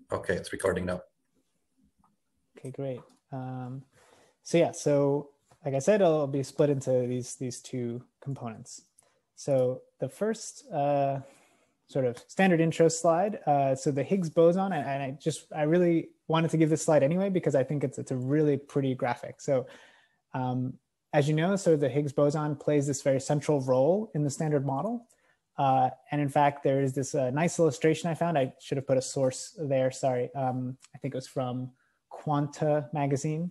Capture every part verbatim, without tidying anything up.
Okay, it's recording now. Okay, great. Um, so yeah, so like I said, it'll be split into these, these two components. So the first uh, sort of standard intro slide, uh, so the Higgs boson, and, and I just, I really wanted to give this slide anyway, because I think it's, it's a really pretty graphic. So um, as you know, so the Higgs boson plays this very central role in the standard model. Uh, and in fact, there is this uh, nice illustration I found. I should have put a source there, sorry. Um, I think it was from Quanta magazine,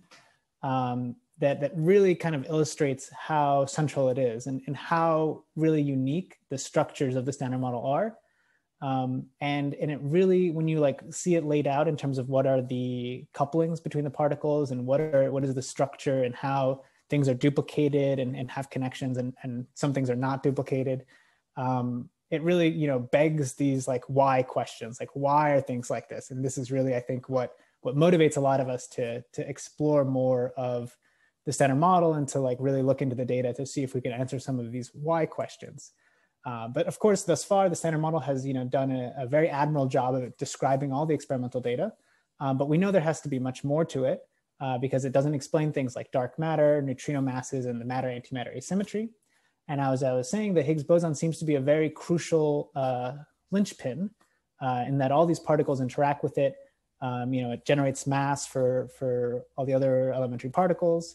um, that, that really kind of illustrates how central it is and, and how really unique the structures of the standard model are. Um, and, and it really, when you like see it laid out in terms of what are the couplings between the particles and what are, what is the structure and how things are duplicated and, and have connections and, and some things are not duplicated. Um, it really, you know, begs these like why questions, like why are things like this? And this is really, I think, what what motivates a lot of us to to explore more of the standard model and to like really look into the data to see if we can answer some of these why questions. Uh, but of course, thus far, the standard model has, you know, done a, a very admirable job of describing all the experimental data. Um, but we know there has to be much more to it uh, because it doesn't explain things like dark matter, neutrino masses, and the matter-antimatter asymmetry. And as I was saying, the Higgs boson seems to be a very crucial uh, linchpin uh, in that all these particles interact with it. Um, you know, it generates mass for, for all the other elementary particles.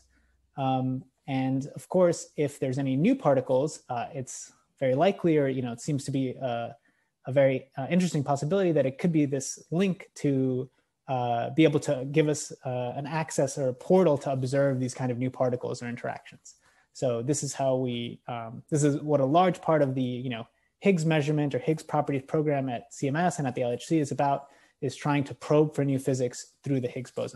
Um, and of course, if there's any new particles, uh, it's very likely, or, you know, it seems to be a, a very uh, interesting possibility that it could be this link to uh, be able to give us uh, an access or a portal to observe these kind of new particles or interactions. So this is how we, um, this is what a large part of the, you know, Higgs measurement or Higgs properties program at C M S and at the L H C is about, is trying to probe for new physics through the Higgs boson.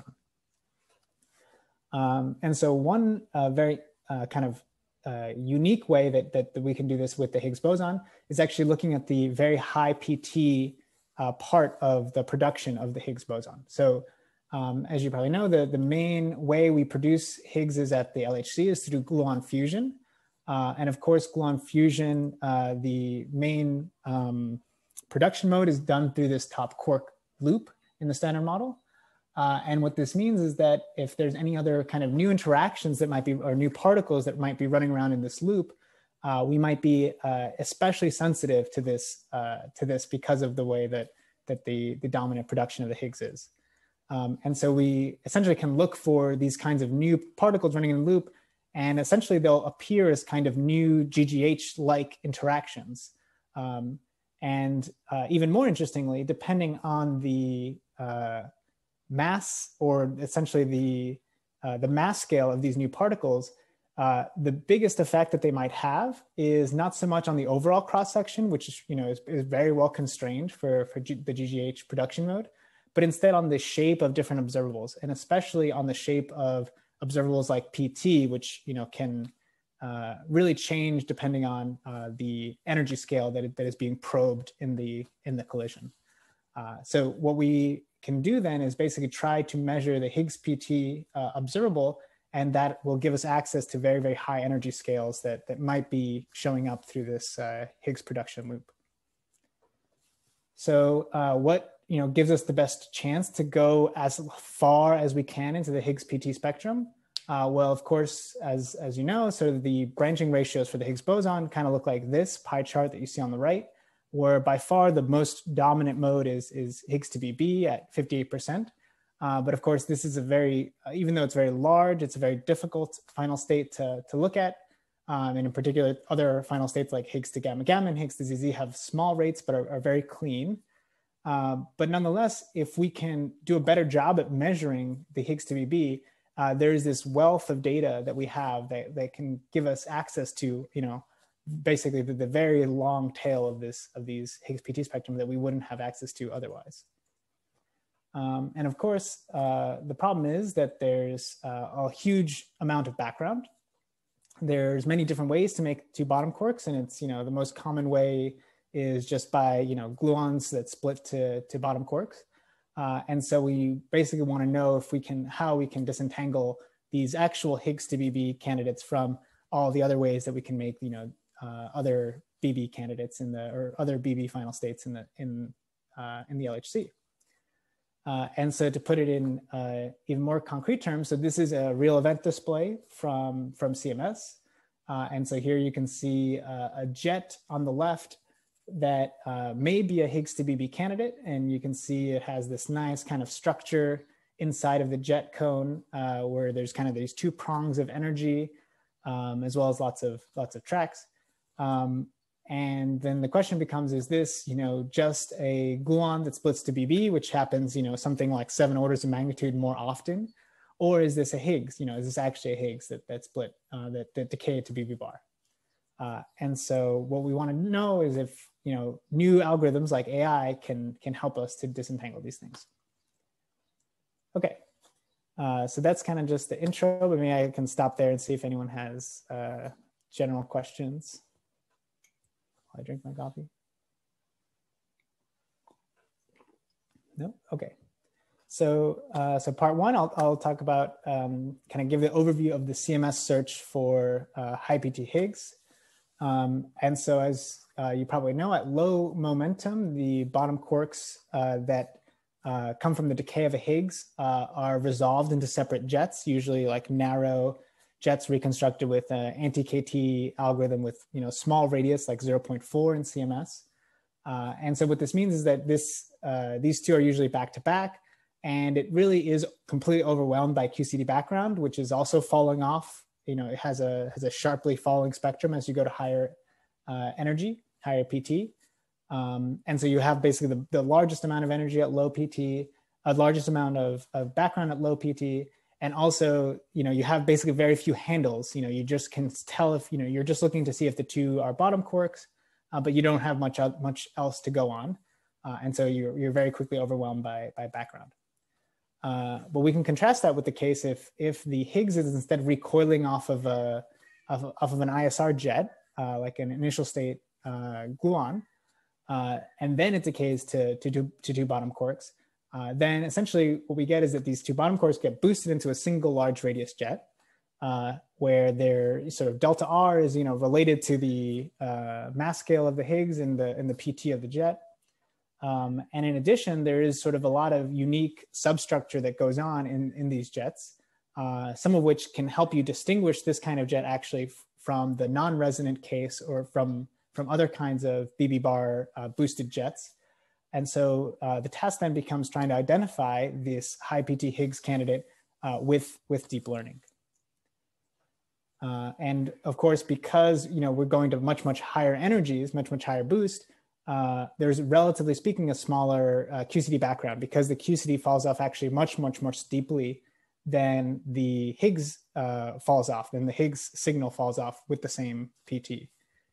Um, and so one uh, very uh, kind of uh, unique way that, that, that we can do this with the Higgs boson is actually looking at the very high P T uh, part of the production of the Higgs boson. So Um, as you probably know, the, the main way we produce Higgs is at the L H C is through gluon fusion. Uh, and of course, gluon fusion, uh, the main um, production mode is done through this top quark loop in the standard model. Uh, and what this means is that if there's any other kind of new interactions that might be, or new particles that might be running around in this loop, uh, we might be uh, especially sensitive to this, uh, to this because of the way that, that the, the dominant production of the Higgs is. Um, and so we essentially can look for these kinds of new particles running in the loop, and essentially they'll appear as kind of new G G H-like interactions. Um, and uh, even more interestingly, depending on the uh, mass, or essentially the, uh, the mass scale of these new particles, uh, the biggest effect that they might have is not so much on the overall cross-section, which is, you know, is, is very well constrained for, for G the G G H production mode, but instead on the shape of different observables, and especially on the shape of observables like P T, which, you know, can uh, really change depending on uh, the energy scale that, it, that is being probed in the, in the collision. Uh, so what we can do then is basically try to measure the Higgs P T uh, observable, and that will give us access to very, very high energy scales that, that might be showing up through this uh, Higgs production loop. So uh, what you know, gives us the best chance to go as far as we can into the Higgs P T spectrum? Uh, well, of course, as, as you know, sort of the branching ratios for the Higgs boson kind of look like this pie chart that you see on the right, where by far the most dominant mode is, is Higgs to B B at fifty-eight percent. Uh, but of course, this is a very, uh, even though it's very large, it's a very difficult final state to, to look at. Um, and in particular, other final states like Higgs to gamma gamma and Higgs to Z Z have small rates, but are, are very clean. Uh, but nonetheless, if we can do a better job at measuring the Higgs to B B, uh, there's this wealth of data that we have that, that can give us access to, you know, basically the, the very long tail of this of these Higgs P T spectrum that we wouldn't have access to otherwise. Um, and of course, uh, the problem is that there's uh, a huge amount of background. There's many different ways to make two bottom quarks, and it's, you know, the most common way is just by, you know, gluons that split to, to bottom quarks. Uh, and so we basically want to know if we can, how we can disentangle these actual Higgs to B B candidates from all the other ways that we can make, you know, uh, other B B candidates in the, or other B B final states in the, in, uh, in the L H C. Uh, and so to put it in uh, even more concrete terms, so this is a real event display from, from C M S. Uh, and so here you can see uh, a jet on the left that uh, may be a Higgs to B B candidate. And you can see it has this nice kind of structure inside of the jet cone uh, where there's kind of these two prongs of energy, um, as well as lots of, lots of tracks. Um, And then the question becomes, is this, you know, just a gluon that splits to B B, which happens, you know, something like seven orders of magnitude more often? Or is this a Higgs, you know, is this actually a Higgs that, that split, uh, that, that decayed to B B bar? Uh, and so what we want to know is if, you know, new algorithms like A I can, can help us to disentangle these things. Okay, uh, so that's kind of just the intro, but maybe I can stop there and see if anyone has uh, general questions. I drink my coffee. No, okay. So, uh, so part one, I'll, I'll talk about, um, kind of give the overview of the C M S search for uh, high-P T Higgs. Um, and so as uh, you probably know, at low momentum, the bottom quarks uh, that uh, come from the decay of a Higgs uh, are resolved into separate jets, usually like narrow jets reconstructed with an anti-K T algorithm with, you know, small radius like zero point four in C M S. Uh, and so what this means is that this, uh, these two are usually back to back, and it really is completely overwhelmed by Q C D background, which is also falling off. You know, it has a, has a sharply falling spectrum as you go to higher uh, energy, higher P T. Um, and so you have basically the, the largest amount of energy at low P T, a largest amount of, of background at low P T. And also, you know, you have basically very few handles. You know, you just can tell if, you know, you're just looking to see if the two are bottom quarks, uh, but you don't have much, much else to go on. Uh, and so you're, you're very quickly overwhelmed by, by background. Uh, but we can contrast that with the case if, if the Higgs is instead recoiling off of, a, off, off of an I S R jet, uh, like an initial state uh, gluon, uh, and then it decays to, to, to, to two bottom quarks. Uh, then essentially what we get is that these two bottom quarks get boosted into a single large radius jet, uh, where their sort of delta R is, you know, related to the uh, mass scale of the Higgs and the, and the P T of the jet. Um, and in addition, there is sort of a lot of unique substructure that goes on in, in these jets, uh, some of which can help you distinguish this kind of jet actually from the non-resonant case or from, from other kinds of B B bar uh, boosted jets. And so uh, the task then becomes trying to identify this high-P T Higgs candidate uh, with, with deep learning. Uh, and of course, because, you know, we're going to much, much higher energies, much, much higher boost, uh, there's relatively speaking a smaller uh, Q C D background because the Q C D falls off actually much, much more steeply than the Higgs uh, falls off, than the Higgs signal falls off with the same P T.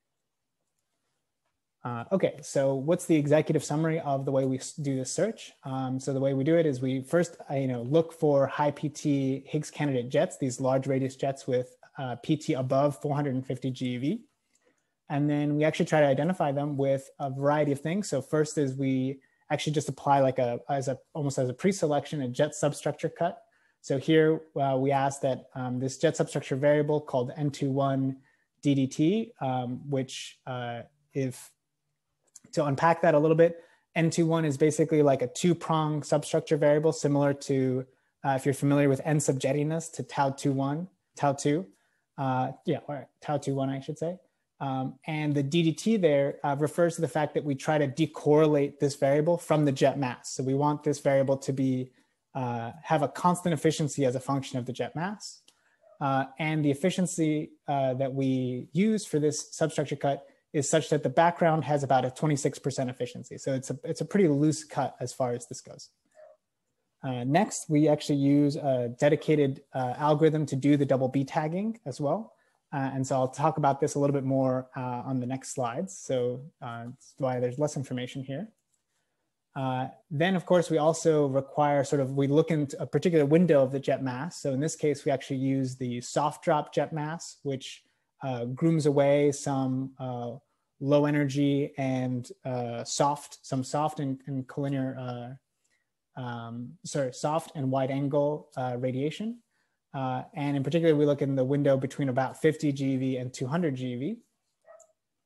Uh, okay, so what's the executive summary of the way we do this search? Um, so the way we do it is we first, uh, you know, look for high-P T Higgs candidate jets, these large radius jets with uh, P T above four hundred fifty G eV. And then we actually try to identify them with a variety of things. So first is we actually just apply like a, as a almost as a pre-selection, a jet substructure cut. So here uh, we ask that um, this jet substructure variable called N twenty-one D D T, um, which uh, if, to unpack that a little bit, N twenty-one is basically like a two-prong substructure variable similar to, uh, if you're familiar with N sub jettiness, to tau twenty-one, tau two, uh, yeah, or tau twenty-one, I should say. Um, and the D D T there uh, refers to the fact that we try to decorrelate this variable from the jet mass. So we want this variable to be, uh, have a constant efficiency as a function of the jet mass. Uh, and the efficiency uh, that we use for this substructure cut is such that the background has about a twenty-six percent efficiency. So it's a, it's a pretty loose cut as far as this goes. Uh, next, we actually use a dedicated uh, algorithm to do the double B tagging as well. Uh, and so I'll talk about this a little bit more uh, on the next slides. So uh, that's why there's less information here. Uh, then, of course, we also require sort of, we look into a particular window of the jet mass. So in this case, we actually use the soft drop jet mass, which uh, grooms away some uh, low energy and uh, soft, some soft and, and collinear, uh, um, sorry, soft and wide angle uh, radiation. Uh, and in particular, we look in the window between about fifty G eV and two hundred G eV.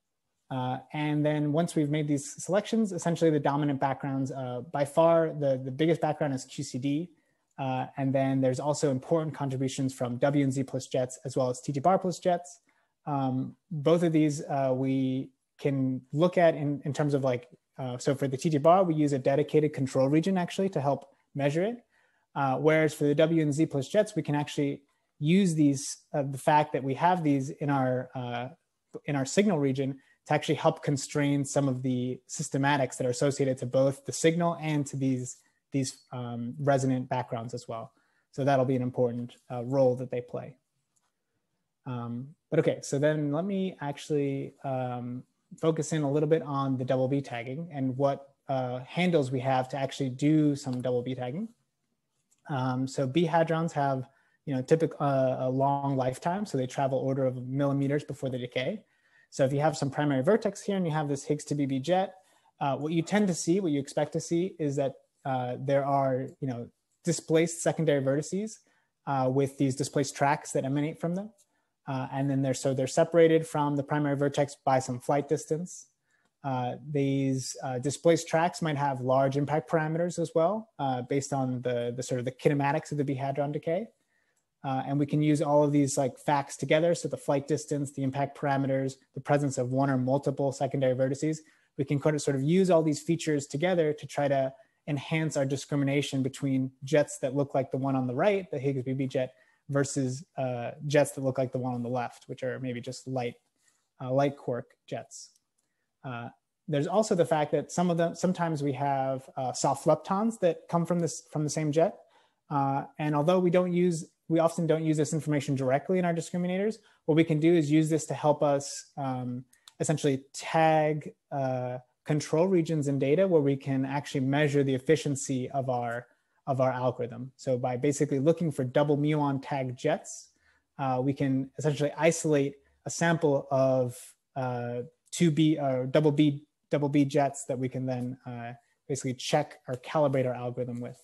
Uh, and then once we've made these selections, essentially the dominant backgrounds, uh, by far the, the biggest background is Q C D. Uh, and then there's also important contributions from W and Z plus jets, as well as T T bar plus jets. Um, both of these uh, we can look at in, in terms of like, uh, so for the T T bar, we use a dedicated control region actually to help measure it. Uh, whereas for the W and Z plus jets, we can actually use these, uh, the fact that we have these in our, uh, in our signal region to actually help constrain some of the systematics that are associated to both the signal and to these, these um, resonant backgrounds as well. So that'll be an important uh, role that they play. Um, but okay, so then let me actually um, focus in a little bit on the double B tagging and what uh, handles we have to actually do some double B tagging. Um, so B hadrons have, you know, typical uh, a long lifetime, so they travel order of millimeters before they decay. So if you have some primary vertex here and you have this Higgs to B B jet, uh, what you tend to see, what you expect to see, is that uh, there are, you know, displaced secondary vertices uh, with these displaced tracks that emanate from them, uh, and then they're so they're separated from the primary vertex by some flight distance. Uh, these uh, displaced tracks might have large impact parameters as well, uh, based on the the sort of the kinematics of the B hadron decay. Uh, and we can use all of these like facts together. So the flight distance, the impact parameters, the presence of one or multiple secondary vertices. We can kind of sort of use all these features together to try to enhance our discrimination between jets that look like the one on the right, the Higgs B B jet, versus uh, jets that look like the one on the left, which are maybe just light, uh, light quark jets. Uh, there's also the fact that some of them, sometimes we have uh, soft leptons that come from this from the same jet. Uh, and although we don't use We often don't use this information directly in our discriminators. What we can do is use this to help us um, essentially tag uh, control regions in data where we can actually measure the efficiency of our, of our algorithm. So by basically looking for double muon tag jets, uh, we can essentially isolate a sample of uh, two B or double B, double B jets that we can then uh, basically check or calibrate our algorithm with.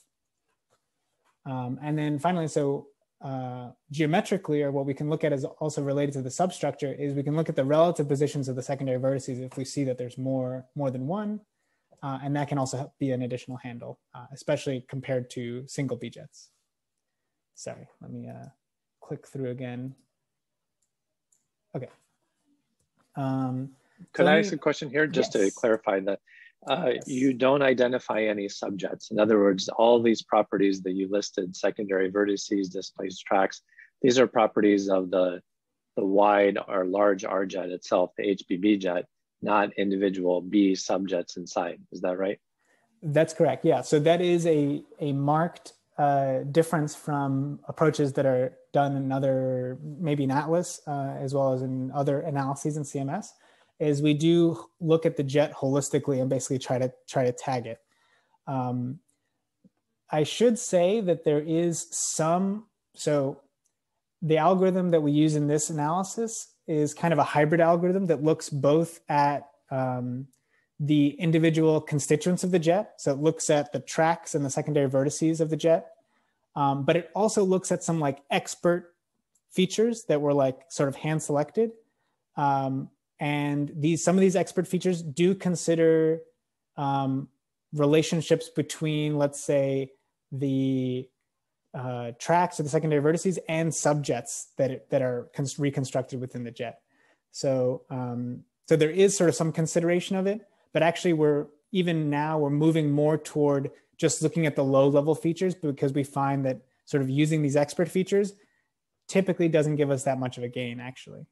Um, and then finally, so Uh, geometrically, or what we can look at is also related to the substructure, is we can look at the relative positions of the secondary vertices if we see that there's more, more than one. Uh, and that can also be an additional handle, uh, especially compared to single B jets. Sorry, let me uh, click through again. Okay. Um, Could so I me, ask a question here, just yes. to clarify that? Uh, yes. You don't identify any subjets. In other words, all these properties that you listed, secondary vertices, displaced tracks, these are properties of the, the wide or large R jet itself, the H B B jet, not individual B subjets inside. Is that right? That's correct, yeah. So that is a, a marked uh, difference from approaches that are done in other, maybe in Atlas, uh, as well as in other analyses in C M S. Is we do look at the jet holistically and basically try to try to tag it. Um, I should say that there is some, so the algorithm that we use in this analysis is kind of a hybrid algorithm that looks both at um, the individual constituents of the jet. So it looks at the tracks and the secondary vertices of the jet, um, but it also looks at some like expert features that were like sort of hand selected. Um, And these, some of these expert features do consider um, relationships between, let's say, the uh, tracks or the secondary vertices and subjets that, that are reconstructed within the jet. So, um, so there is sort of some consideration of it, but actually we're, even now we're moving more toward just looking at the low level features, because we find that sort of using these expert features typically doesn't give us that much of a gain actually.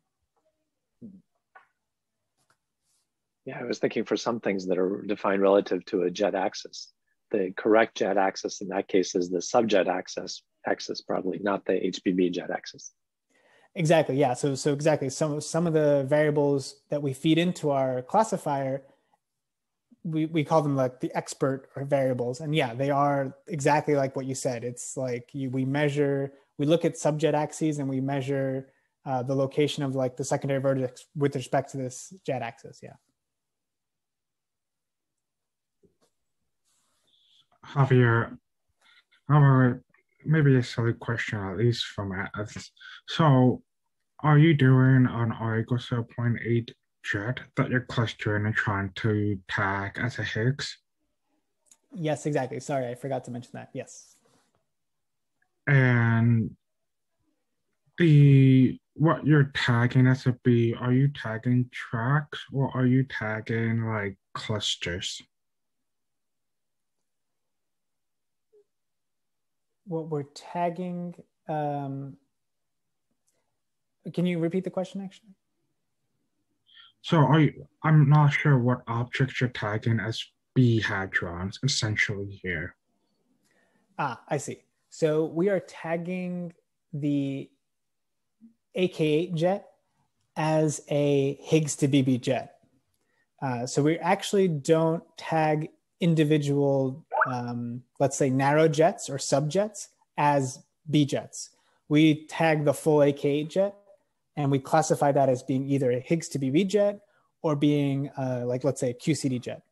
Yeah, I was thinking for some things that are defined relative to a jet axis. The correct jet axis in that case is the subjet axis, axis probably, not the H B B jet axis. Exactly, yeah. So, so exactly, some, some of the variables that we feed into our classifier, we, we call them like the expert variables. And yeah, they are exactly like what you said. It's like you, we measure, we look at subjet axes and we measure uh, the location of like the secondary vertex with respect to this jet axis, yeah. Javier, however, maybe a silly question, at least from us. So, are you doing an R equals zero point eight jet that you're clustering and trying to tag as a Higgs. Yes, exactly. Sorry, I forgot to mention that. Yes. And the what you're tagging as a B, are you tagging tracks or are you tagging like clusters? What we're tagging, um, can you repeat the question actually? So are you, I'm not sure what objects you're tagging as B hadrons essentially here. Ah, I see. So we are tagging the A K eight jet as a Higgs to B B jet. Uh, so we actually don't tag individual, um, let's say narrow jets or subjets as B jets. We tag the full A K eight jet and we classify that as being either a Higgs to B B jet or being uh, like, let's say a Q C D jet.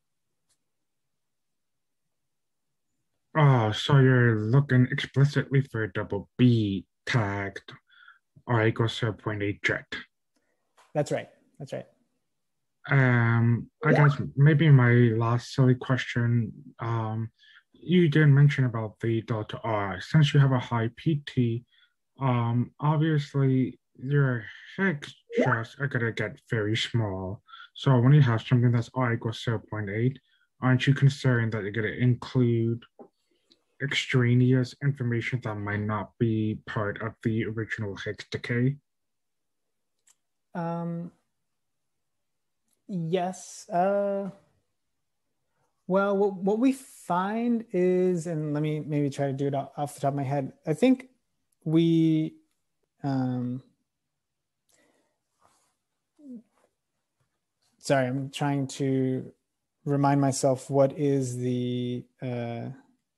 Oh, so you're looking explicitly for a double B tagged R equals zero point eight jet. That's right. That's right. Um, I guess maybe my last silly question. Um, you did mention about the delta R. Since you have a high P T, um, obviously your Higgs jets are gonna get very small. So when you have something that's R equals zero point eight, aren't you concerned that you're gonna include extraneous information that might not be part of the original Higgs decay? Um, yes. Uh, well, what, what we find is, and let me maybe try to do it off the top of my head. I think we, um, sorry, I'm trying to remind myself what is the, uh,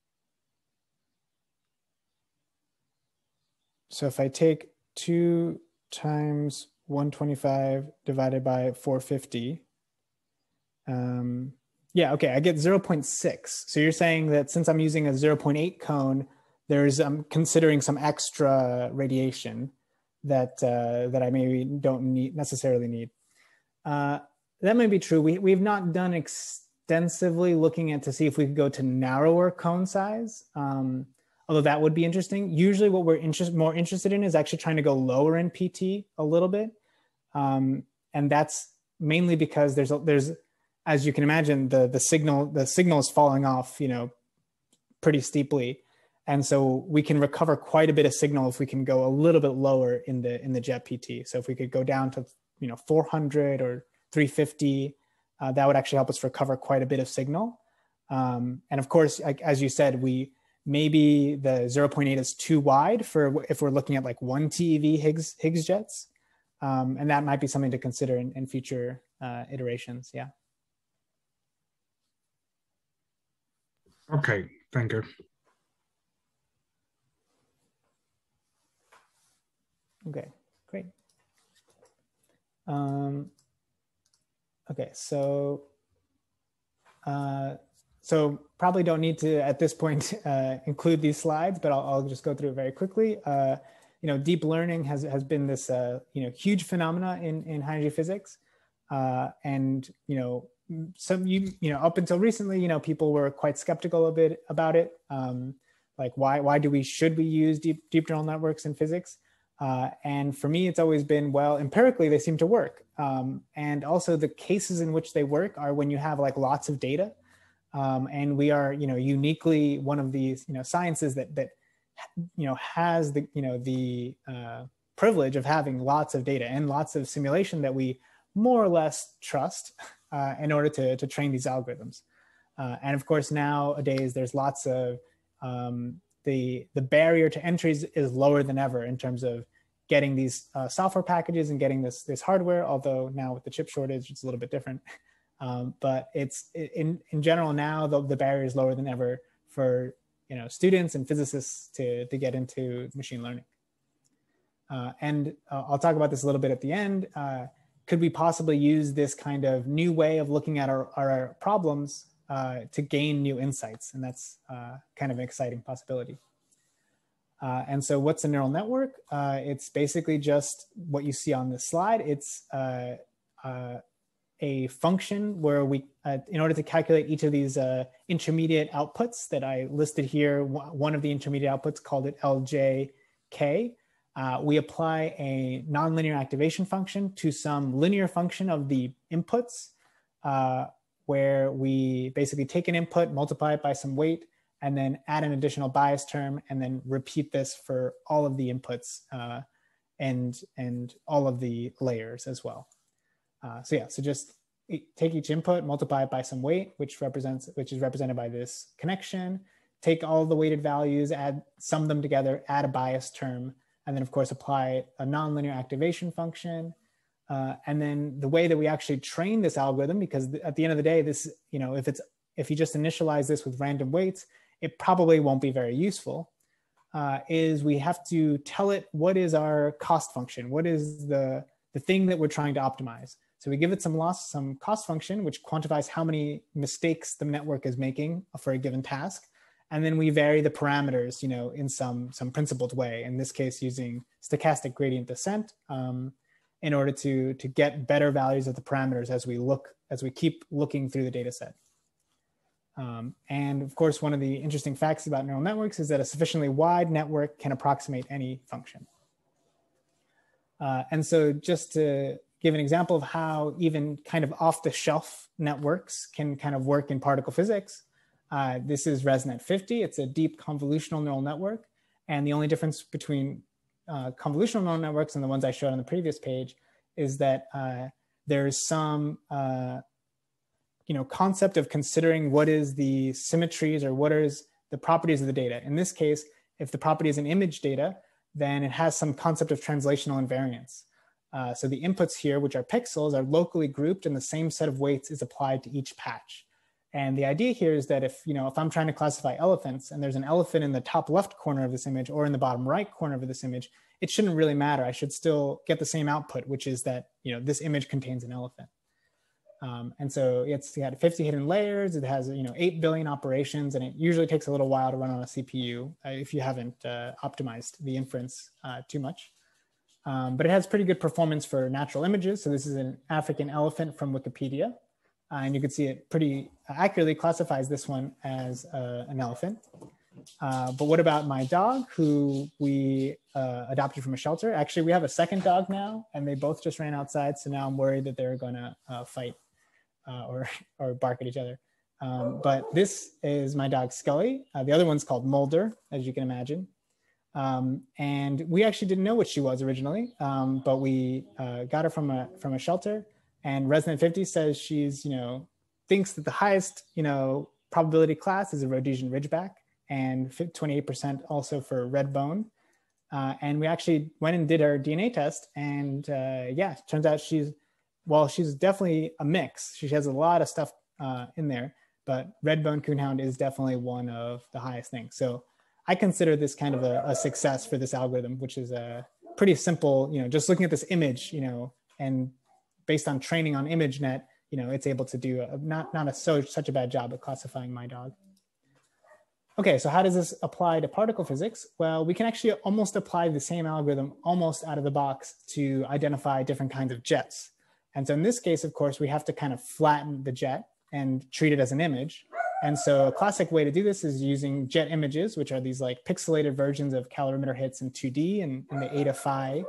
so if I take two times one twenty-five divided by four fifty, um, yeah, okay, I get zero point six. So you're saying that since I'm using a zero point eight cone, there's, I'm considering some extra radiation that, uh, that I maybe don't need necessarily need. Uh, that may be true. We, we've not done extensively looking at to see if we could go to narrower cone size. Um, although that would be interesting. Usually what we're interest, more interested in is actually trying to go lower in P T a little bit. Um, and that's mainly because there's, a, there's, as you can imagine, the, the signal, the signal is falling off, you know, pretty steeply. And so we can recover quite a bit of signal if we can go a little bit lower in the, in the jet P T. So if we could go down to, you know, four hundred or three fifty, uh, that would actually help us recover quite a bit of signal. Um, and of course, like, as you said, we, maybe the zero point eight is too wide for if we're looking at like one T E V Higgs, Higgs jets. Um, and that might be something to consider in, in future uh, iterations, yeah. Okay, thank you. Okay, great. Um, okay, so uh, so probably don't need to at this point uh, include these slides, but I'll, I'll just go through it very quickly. Uh, you know, deep learning has has been this uh, you know huge phenomena in in high energy physics, uh, and you know some you you know up until recently, you know people were quite skeptical a bit about it. Um, like why why do we should we use deep deep neural networks in physics? Uh, and for me, it's always been, well, empirically, they seem to work. Um, and also the cases in which they work are when you have like lots of data. Um, and we are, you know, uniquely one of these, you know, sciences that, that, you know, has the, you know, the uh, privilege of having lots of data and lots of simulation that we more or less trust uh, in order to, to train these algorithms. Uh, and of course, nowadays, there's lots of, um, The, the barrier to entry is, is lower than ever in terms of getting these uh, software packages and getting this, this hardware, although now with the chip shortage, it's a little bit different. Um, but it's in, in general now, the, the barrier is lower than ever for you know, students and physicists to, to get into machine learning. Uh, and uh, I'll talk about this a little bit at the end. Uh, could we possibly use this kind of new way of looking at our, our problems Uh, to gain new insights? And that's uh, kind of an exciting possibility. Uh, and so what's a neural network? Uh, it's basically just what you see on this slide. It's uh, uh, a function where we, uh, in order to calculate each of these uh, intermediate outputs that I listed here, one of the intermediate outputs, called it L J K, uh, we apply a nonlinear activation function to some linear function of the inputs, uh, where we basically take an input, multiply it by some weight, and then add an additional bias term, and then repeat this for all of the inputs uh, and, and all of the layers as well. Uh, so yeah, so just take each input, multiply it by some weight, which represents, which is represented by this connection, take all the weighted values, add, sum them together, add a bias term, and then of course apply a nonlinear activation function. Uh, and then the way that we actually train this algorithm, because at the end of the day, this, you know, if it's, if you just initialize this with random weights, it probably won't be very useful, uh, is we have to tell it what is our cost function, what is the, the thing that we're trying to optimize. So we give it some loss, some cost function, which quantifies how many mistakes the network is making for a given task. And then we vary the parameters, you know, in some, some principled way, in this case, using stochastic gradient descent, um, in order to, to get better values of the parameters as we look, as we keep looking through the data set. Um, and of course, one of the interesting facts about neural networks is that a sufficiently wide network can approximate any function. Uh, and so just to give an example of how even kind of off-the-shelf networks can kind of work in particle physics, uh, this is ResNet fifty. It's a deep convolutional neural network. And the only difference between uh, convolutional neural networks and the ones I showed on the previous page is that uh, there's some uh, you know, concept of considering what is the symmetries or what is the properties of the data. In this case, if the property is an image data, then it has some concept of translational invariance. Uh, so the inputs here, which are pixels, are locally grouped and the same set of weights is applied to each patch. And the idea here is that if, you know, if I'm trying to classify elephants and there's an elephant in the top left corner of this image or in the bottom right corner of this image, it shouldn't really matter. I should still get the same output, which is that, you know, this image contains an elephant. Um, and so it's got fifty hidden layers. It has, you know, eight billion operations, and it usually takes a little while to run on a C P U uh, if you haven't uh, optimized the inference uh, too much. Um, but it has pretty good performance for natural images. So this is an African elephant from Wikipedia. Uh, and you can see it pretty accurately classifies this one as uh, an elephant. Uh, but what about my dog, who we uh, adopted from a shelter? Actually, we have a second dog now, and they both just ran outside. So now I'm worried that they're going to uh, fight uh, or, or bark at each other. Um, but this is my dog, Scully. Uh, the other one's called Mulder, as you can imagine. Um, and we actually didn't know what she was originally, um, but we uh, got her from a, from a shelter. And ResNet fifty says she's, you know, thinks that the highest, you know, probability class is a Rhodesian Ridgeback, and twenty-eight percent also for red bone. Uh, and we actually went and did our D N A test, and uh, yeah, it turns out she's, well, she's definitely a mix. She has a lot of stuff uh, in there, but red bone coonhound is definitely one of the highest things. So I consider this kind of a, a success for this algorithm, which is a pretty simple, you know, just looking at this image, you know, and based on training on ImageNet, you know, it's able to do a, not, not a so such a bad job at classifying my dog. Okay, so how does this apply to particle physics? Well, we can actually almost apply the same algorithm almost out of the box to identify different kinds of jets. And so in this case, of course, we have to kind of flatten the jet and treat it as an image. And so a classic way to do this is using jet images, which are these like pixelated versions of calorimeter hits in two D and in the eta phi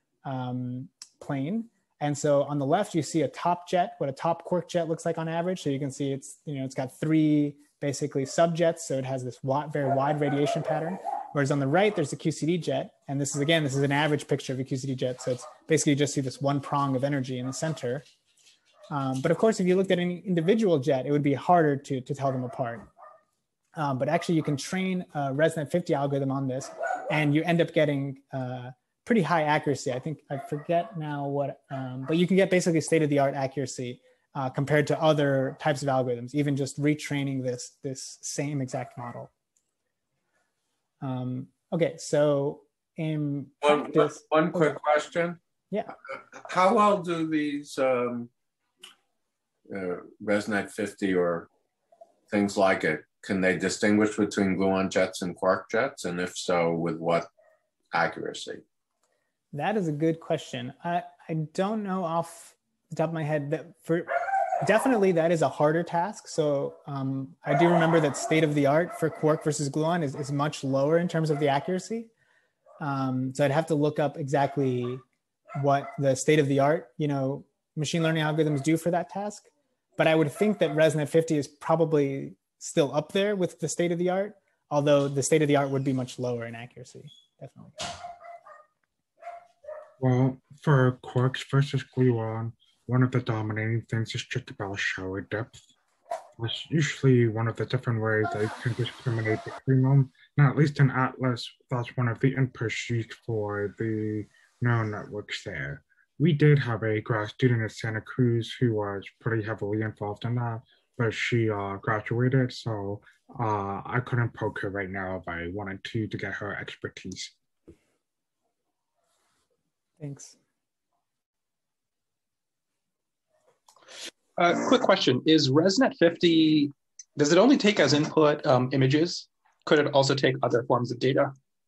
um, plane. And so on the left, you see a top jet, what a top quark jet looks like on average. So you can see it's, you know, it's got three basically subjets. So it has this wide, very wide radiation pattern. Whereas on the right, there's a Q C D jet. And this is, again, this is an average picture of a Q C D jet. So it's basically you just see this one prong of energy in the center. Um, but of course, if you looked at any individual jet, it would be harder to, to tell them apart. Um, but actually, you can train a ResNet fifty algorithm on this, and you end up getting uh, pretty high accuracy. I think I forget now what, um, but you can get basically state-of-the-art accuracy uh, compared to other types of algorithms, even just retraining this, this same exact model. Um, okay, so in one, practice, one quick okay. question. Yeah. How well do these um, uh, ResNet fifty or things like it, can they distinguish between gluon jets and quark jets? And if so, with what accuracy? That is a good question. I, I don't know off the top of my head, that for definitely that is a harder task. So um, I do remember that state of the art for quark versus gluon is, is much lower in terms of the accuracy. Um, so I'd have to look up exactly what the state of the art, you know, machine learning algorithms do for that task. But I would think that ResNet fifty is probably still up there with the state of the art, although the state of the art would be much lower in accuracy, definitely. Well, for quarks versus gluon, one of the dominating things is just about shower depth. That's usually one of the different ways that you can discriminate between them. Now, at least in Atlas, that's one of the inputs used for the neural networks there. We did have a grad student at Santa Cruz who was pretty heavily involved in that, but she uh, graduated, so uh, I couldn't poke her right now if I wanted to to get her expertise. Thanks. Uh, quick question, is ResNet fifty, does it only take as input um, images? Could it also take other forms of data?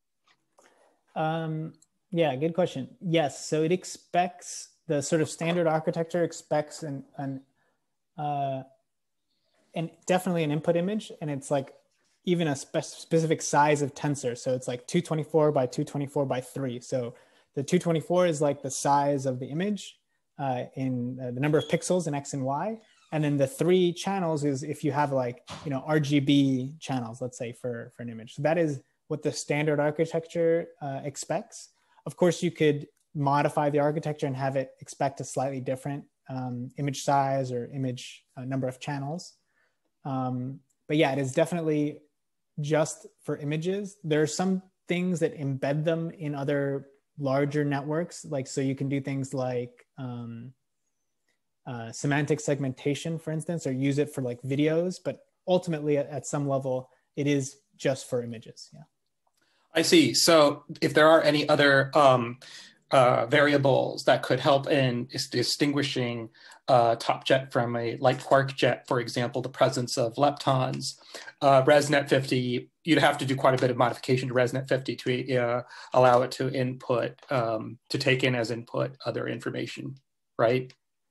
Um, yeah, good question. Yes, so it expects, the sort of standard architecture expects an, an, uh, an definitely an input image, and it's like even a spe specific size of tensor. So it's like two twenty-four by two twenty-four by three. So the two twenty-four is like the size of the image uh, in uh, the number of pixels in X and Y. And then the three channels is if you have like, you know, R G B channels, let's say for, for an image. So that is what the standard architecture uh, expects. Of course, you could modify the architecture and have it expect a slightly different um, image size or image uh, number of channels. Um, but yeah, it is definitely just for images. There are some things that embed them in other larger networks. Like, so you can do things like um, uh, semantic segmentation, for instance, or use it for like videos, but ultimately at, at some level, it is just for images, yeah. I see. So if there are any other um, uh, variables that could help in distinguishing uh, top jet from a light quark jet, for example, the presence of leptons, uh, ResNet fifty, you'd have to do quite a bit of modification to ResNet fifty to uh, allow it to input, um, to take in as input other information, right?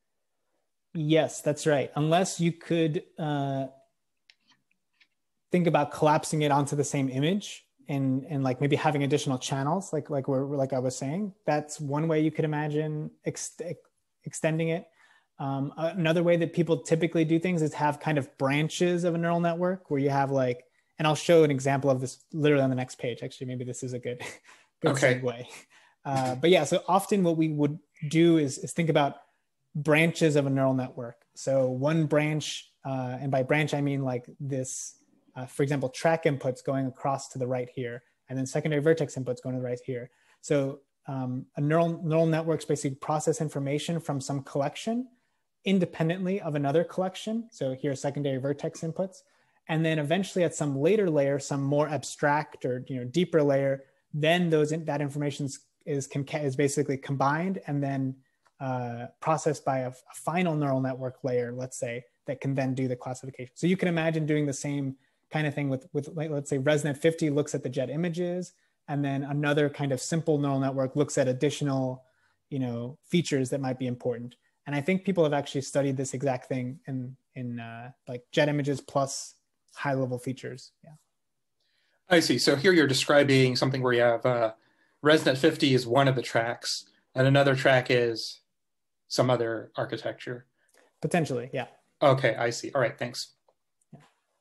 Yes, that's right. Unless you could uh, think about collapsing it onto the same image and and like maybe having additional channels, like like we're like I was saying, that's one way you could imagine ex extending it. Um, another way that people typically do things is have kind of branches of a neural network where you have like, and I'll show an example of this literally on the next page. Actually, maybe this is a good, good okay. segue. Uh, but yeah, so often what we would do is, is think about branches of a neural network. So one branch, uh, and by branch I mean like this, uh, for example, track inputs going across to the right here, and then secondary vertex inputs going to the right here. So um, a neural neural networks basically process information from some collection independently of another collection. So here are secondary vertex inputs. And then eventually at some later layer, some more abstract or you know deeper layer, then those that information is, can, is basically combined and then uh, processed by a, a final neural network layer, let's say, that can then do the classification. So you can imagine doing the same kind of thing with, with like, let's say ResNet fifty looks at the jet images, and then another kind of simple neural network looks at additional you know, features that might be important. And I think people have actually studied this exact thing in, in uh, like jet images plus high level features. Yeah. I see. So here you're describing something where you have uh, ResNet fifty is one of the tracks and another track is some other architecture. Potentially, yeah. Okay, I see. All right, thanks. Yeah,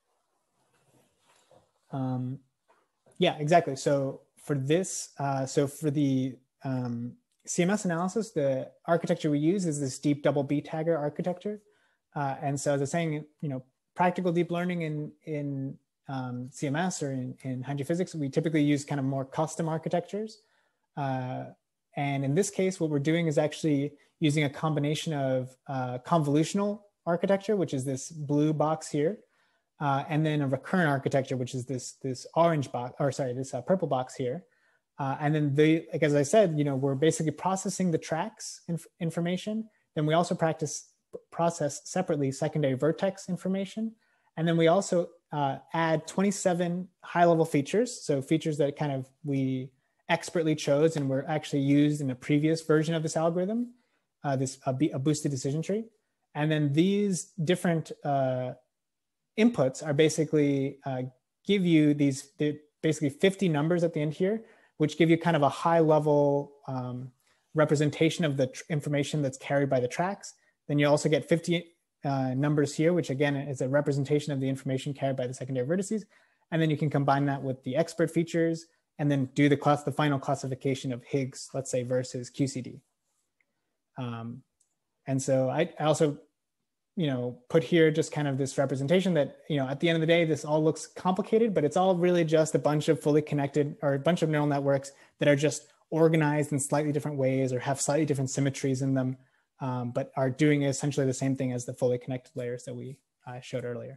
um, yeah exactly. So for this, uh, so for the um, C M S analysis, the architecture we use is this deep double B tagger architecture. Uh, and so as I was saying, you know, practical deep learning in, in um, C M S or in, in high-energy physics, we typically use kind of more custom architectures. Uh, and in this case, what we're doing is actually using a combination of uh, convolutional architecture, which is this blue box here, uh, and then a recurrent architecture, which is this, this orange box, or sorry, this uh, purple box here. Uh, and then the, like, as I said, you know, we're basically processing the tracks inf information. Then we also practice process separately secondary vertex information. And then we also uh, add twenty-seven high level features. So features that kind of we expertly chose and were actually used in a previous version of this algorithm. uh, this a, a boosted decision tree. And then these different uh, inputs are basically uh, give you these basically fifty numbers at the end here, which give you kind of a high level um, representation of the information that's carried by the tracks. Then you also get fifty uh, numbers here, which again is a representation of the information carried by the secondary vertices. And then you can combine that with the expert features and then do the class, the final classification of Higgs, let's say, versus Q C D. Um, and so I, I also, you know, put here just kind of this representation that, you know, at the end of the day, this all looks complicated, but it's all really just a bunch of fully connected or a bunch of neural networks that are just organized in slightly different ways or have slightly different symmetries in them, um, but are doing essentially the same thing as the fully connected layers that we uh, showed earlier.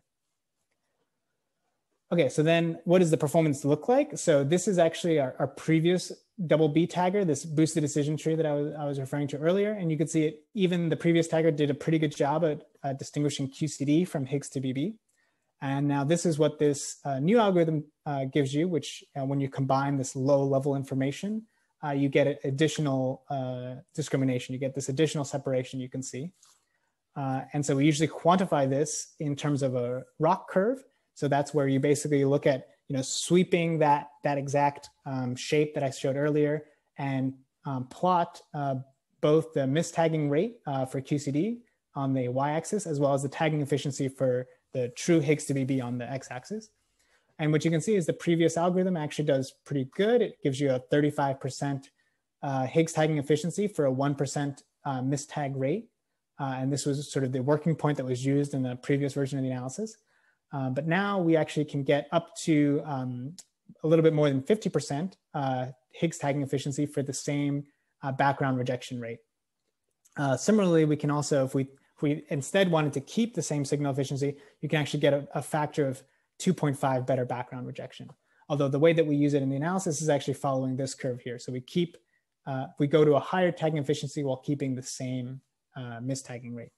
Okay, so then what does the performance look like? So this is actually our, our previous double B tagger, this boosted decision tree that I was, I was referring to earlier. And you could see it, even the previous tagger did a pretty good job at uh, distinguishing Q C D from Higgs to B B. And now this is what this uh, new algorithm uh, gives you, which uh, when you combine this low level information, uh, you get additional uh, discrimination. You get this additional separation you can see. Uh, and so we usually quantify this in terms of a ROC curve. So that's where you basically look at, you know, sweeping that, that exact um, shape that I showed earlier and um, plot uh, both the mistagging rate uh, for Q C D on the y-axis, as well as the tagging efficiency for the true Higgs to B B on the x-axis. And what you can see is the previous algorithm actually does pretty good. It gives you a thirty-five percent uh, Higgs tagging efficiency for a one percent uh, mistag rate. Uh, and this was sort of the working point that was used in the previous version of the analysis. Uh, but now we actually can get up to um, a little bit more than fifty percent uh, Higgs tagging efficiency for the same uh, background rejection rate. Uh, similarly, we can also, if we, if we instead wanted to keep the same signal efficiency, you can actually get a, a factor of two point five better background rejection. Although the way that we use it in the analysis is actually following this curve here. So we keep, uh, we go to a higher tagging efficiency while keeping the same uh, mistagging rate.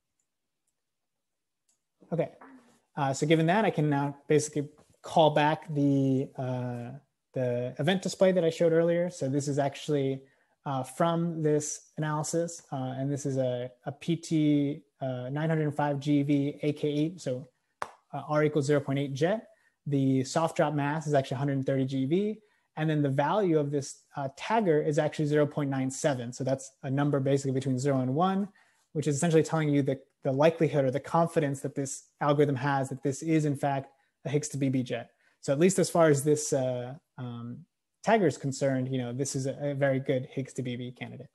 Okay. Uh, so given that, I can now basically call back the, uh, the event display that I showed earlier. So this is actually uh, from this analysis, uh, and this is a, a P T uh, nine hundred five G V A K eight, so uh, R equals zero point eight jet. The soft drop mass is actually one hundred thirty G V, and then the value of this uh, tagger is actually zero point nine seven. So that's a number basically between zero and one, which is essentially telling you the, the likelihood or the confidence that this algorithm has that this is in fact a Higgs to B B jet. So at least as far as this uh, um, tagger is concerned, you know, this is a, a very good Higgs to B B candidate.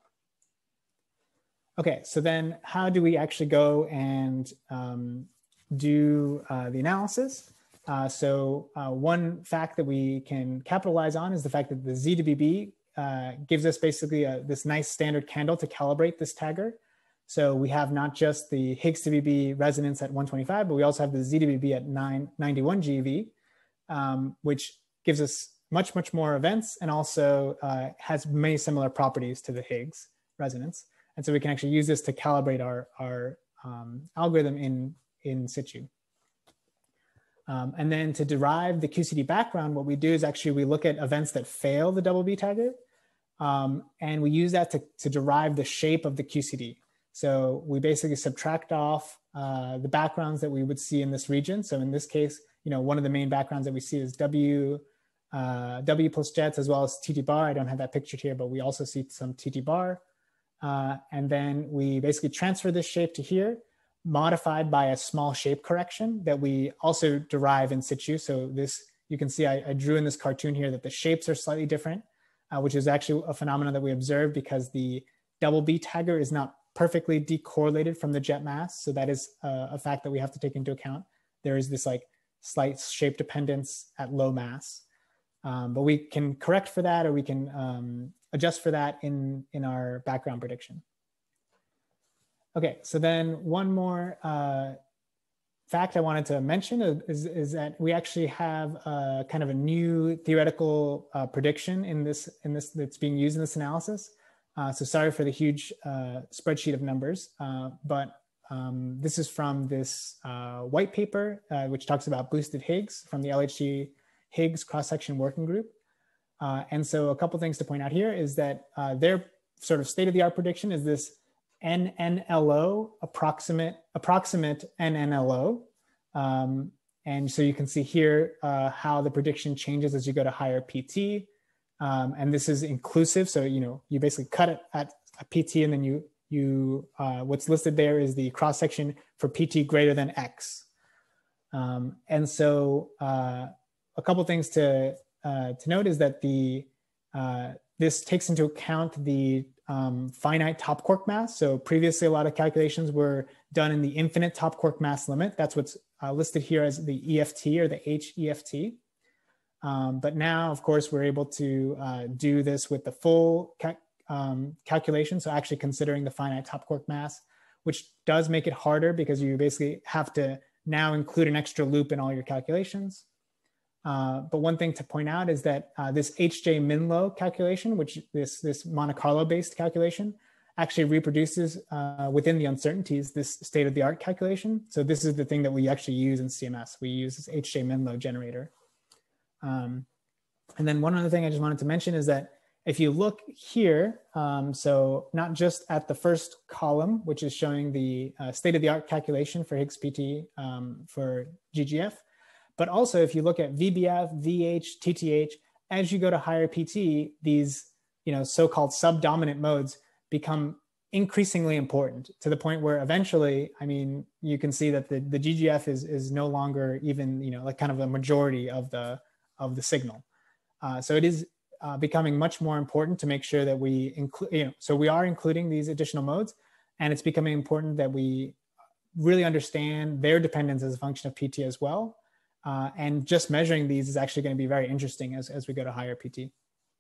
Okay, so then how do we actually go and um, do uh, the analysis? Uh, so uh, one fact that we can capitalize on is the fact that the Z to B B uh, gives us basically a, this nice standard candle to calibrate this tagger. So we have not just the Higgs to B B resonance at one twenty-five, but we also have the Z to B B at nine ninety-one G V, um, which gives us much, much more events and also uh, has many similar properties to the Higgs resonance. And so we can actually use this to calibrate our, our um, algorithm in, in situ. Um, and then to derive the Q C D background, what we do is actually we look at events that fail the double B tagger, um, and we use that to, to derive the shape of the Q C D. So we basically subtract off uh, the backgrounds that we would see in this region. So in this case, you know, one of the main backgrounds that we see is W, uh, W plus jets as well as T T bar. I don't have that pictured here, but we also see some T T bar. Uh, and then we basically transfer this shape to here, modified by a small shape correction that we also derive in situ. So this, you can see I, I drew in this cartoon here that the shapes are slightly different, uh, which is actually a phenomenon that we observe because the double B tagger is not perfectly decorrelated from the jet mass. So that is uh, a fact that we have to take into account. There is this like slight shape dependence at low mass, um, but we can correct for that, or we can um, adjust for that in, in our background prediction. Okay, so then one more uh, fact I wanted to mention is, is that we actually have a, kind of a new theoretical uh, prediction in this, in this that's being used in this analysis. Uh, so sorry for the huge uh, spreadsheet of numbers, uh, but um, this is from this uh, white paper, uh, which talks about boosted Higgs from the L H C Higgs cross-section working group. Uh, and so a couple things to point out here is that uh, their sort of state-of-the-art prediction is this N N L O, approximate, approximate N N L O. Um, and so you can see here uh, how the prediction changes as you go to higher P T. Um, and this is inclusive. So, you know, you basically cut it at a P T, and then you, you uh, what's listed there is the cross section for P T greater than X. Um, and so uh, a couple things to, uh, to note is that the, uh, this takes into account the um, finite top quark mass. So previously, a lot of calculations were done in the infinite top quark mass limit. That's what's uh, listed here as the E F T or the H E F T. Um, but now, of course, we're able to uh, do this with the full ca um, calculation. So actually considering the finite top quark mass, which does make it harder because you basically have to now include an extra loop in all your calculations. Uh, but one thing to point out is that uh, this H J min-low calculation, which this, this Monte Carlo-based calculation, actually reproduces uh, within the uncertainties this state-of-the-art calculation. So this is the thing that we actually use in C M S. We use this H J min-low generator. Um, and then one other thing I just wanted to mention is that if you look here, um, so not just at the first column, which is showing the uh, state-of-the-art calculation for Higgs-P T um, for G G F, but also if you look at V B F, V H, T T H, as you go to higher P T, these you know, so-called subdominant modes become increasingly important to the point where eventually, I mean, you can see that the, the G G F is, is no longer even, you know, like kind of a majority of the, of the signal. Uh, so it is uh, becoming much more important to make sure that we include, you know, so we are including these additional modes, and it's becoming important that we really understand their dependence as a function of P T as well. Uh, and just measuring these is actually going to be very interesting as, as we go to higher P T.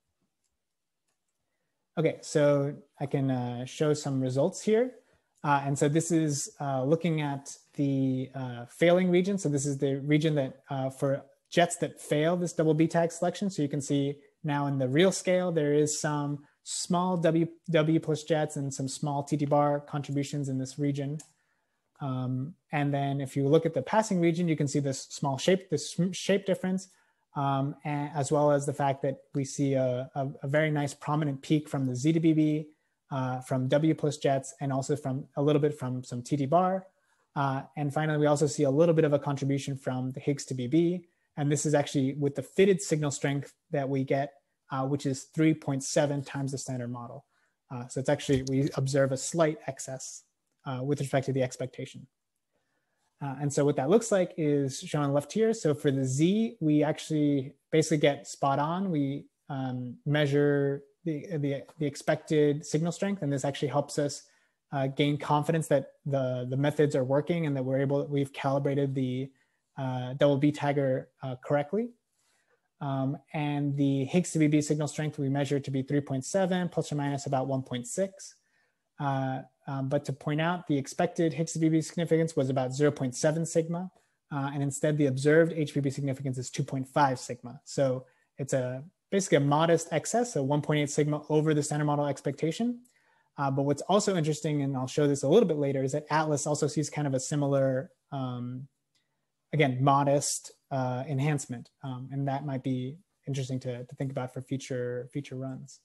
Okay, so I can uh, show some results here. Uh, and so this is uh, looking at the uh, failing region. So this is the region that uh, for jets that fail this double B tag selection. So you can see now in the real scale, there is some small W, W plus jets and some small T T bar contributions in this region. Um, and then if you look at the passing region, you can see this small shape, this shape difference, um, and, as well as the fact that we see a, a, a very nice prominent peak from the Z to B B, uh, from W plus jets, and also from a little bit from some T T bar. Uh, and finally, we also see a little bit of a contribution from the Higgs to B B. And this is actually with the fitted signal strength that we get, uh, which is three point seven times the standard model. Uh, so it's actually, we observe a slight excess Uh, with respect to the expectation. Uh, and so what that looks like is shown on the left here. So for the Z, we actually basically get spot on. We um, measure the, the, the expected signal strength, and this actually helps us uh, gain confidence that the, the methods are working and that we're able, we've calibrated the uh, double B tagger uh, correctly. Um, and the Higgs to B B signal strength we measure to be three point seven plus or minus about one point six. Uh, um, but to point out, the expected Higgs to B B significance was about zero point seven sigma, uh, and instead the observed H B B significance is two point five sigma. So it's a basically a modest excess, so one point eight sigma over the standard model expectation. Uh, but what's also interesting, and I'll show this a little bit later, is that Atlas also sees kind of a similar, um, again, modest uh, enhancement, um, and that might be interesting to, to think about for future future runs.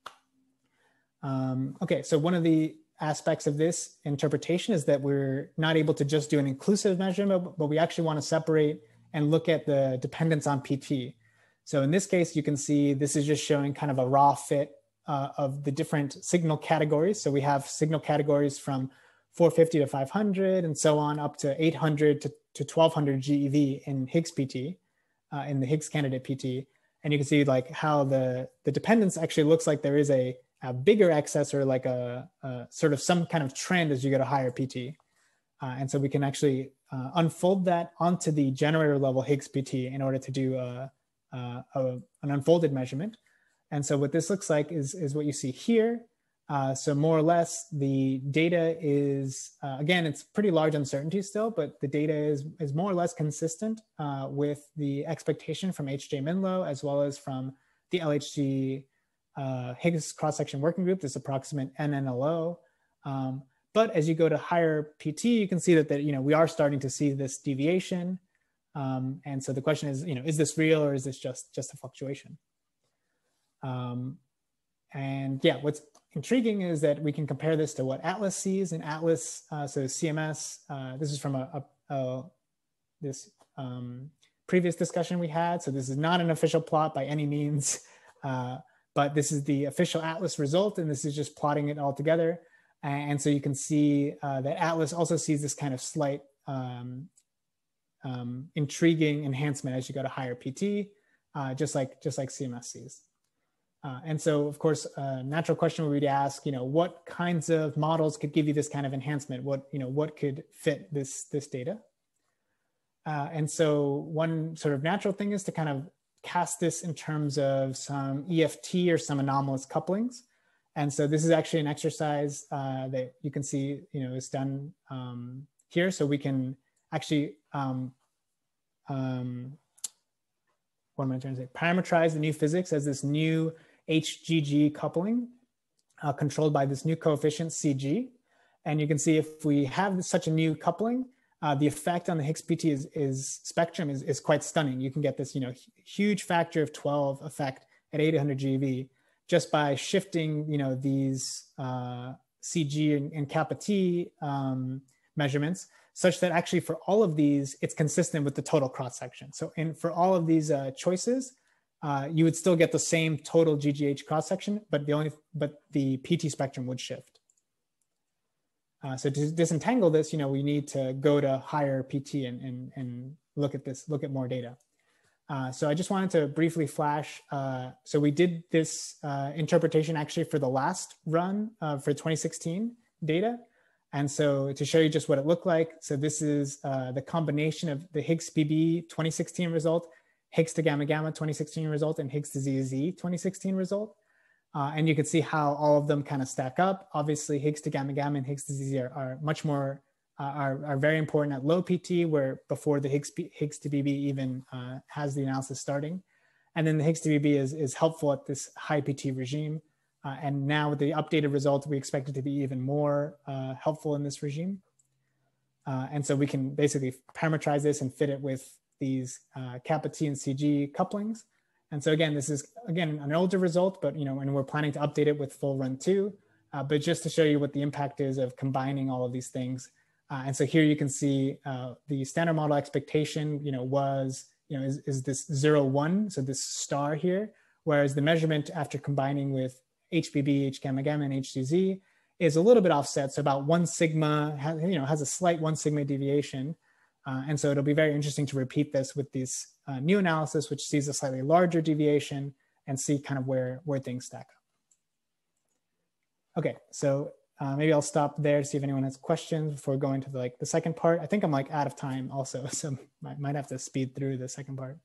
Um, okay, so one of the aspects of this interpretation is that we're not able to just do an inclusive measurement, but we actually want to separate and look at the dependence on P T. So in this case, you can see this is just showing kind of a raw fit uh, of the different signal categories. So we have signal categories from four fifty to five hundred and so on up to eight hundred to, to twelve hundred G E V in Higgs P T, uh, in the Higgs candidate P T. And you can see like how the, the dependence actually looks like there is a a bigger excess or like a, a sort of some kind of trend as you go to higher P T. Uh, and so we can actually uh, unfold that onto the generator level Higgs P T in order to do a, a, a, an unfolded measurement. And so what this looks like is, is what you see here. Uh, so more or less the data is, uh, again, it's pretty large uncertainty still, but the data is, is more or less consistent uh, with the expectation from H J min-low as well as from the L H C Uh, Higgs cross-section working group, this approximate N N L O. Um, but as you go to higher P T, you can see that, that you know, we are starting to see this deviation. Um, and so the question is, you know, is this real or is this just, just a fluctuation? Um, and yeah, what's intriguing is that we can compare this to what ATLAS sees. In ATLAS, uh, so C M S, uh, this is from a, a, a this um, previous discussion we had. So this is not an official plot by any means, uh, but this is the official ATLAS result, and this is just plotting it all together. And so you can see uh, that ATLAS also sees this kind of slight um, um, intriguing enhancement as you go to higher P T, uh, just like just like C M S sees. Uh, and so, of course, a natural question would be to ask, you know, what kinds of models could give you this kind of enhancement? What, you know, what could fit this, this data? Uh, and so one sort of natural thing is to kind of cast this in terms of some E F T or some anomalous couplings. And so this is actually an exercise uh, that you can see, you know, is done um, here. So we can actually, um, um, what am I trying to say? Parameterize the new physics as this new H G G coupling uh, controlled by this new coefficient C G. And you can see if we have such a new coupling, uh, the effect on the Higgs-P T is, is spectrum is, is quite stunning. You can get this, you know, huge factor of twelve effect at eight hundred G eV just by shifting, you know, these uh, C G and, and kappa T um, measurements, such that actually for all of these, it's consistent with the total cross section. So in, for all of these uh, choices, uh, you would still get the same total G G H cross section, but the only, but the P T spectrum would shift. Uh, so to disentangle this, you know, we need to go to higher P T and, and, and look at this, look at more data. Uh, so I just wanted to briefly flash. Uh, so we did this uh, interpretation actually for the last run uh, for twenty sixteen data. And so to show you just what it looked like, so this is uh, the combination of the Higgs-B B twenty sixteen result, Higgs to gamma gamma twenty sixteen result, and Higgs to Z Z twenty sixteen result. Uh, and you can see how all of them kind of stack up. Obviously, Higgs to gamma gamma and Higgs to Z Z are, are much more, uh, are, are very important at low P T, where before the Higgs, Higgs to B B even uh, has the analysis starting. And then the Higgs to B B is, is helpful at this high P T regime. Uh, and now with the updated result, we expect it to be even more uh, helpful in this regime. Uh, and so we can basically parameterize this and fit it with these uh, kappa T and C G couplings. And so again, this is, again, an older result, but, you know, and we're planning to update it with full run two, uh, but just to show you what the impact is of combining all of these things. Uh, and so here you can see uh, the standard model expectation, you know, was, you know, is, is this zero, one, so this star here, whereas the measurement after combining with H B B, H gamma gamma, and H Z Z is a little bit offset. So about one sigma, has, you know, has a slight one sigma deviation. Uh, and so it'll be very interesting to repeat this with this uh, new analysis, which sees a slightly larger deviation and see kind of where, where things stack up. Okay, so uh, maybe I'll stop there to see if anyone has questions before going to the, like the second part. I think I'm like out of time also, so I might have to speed through the second part.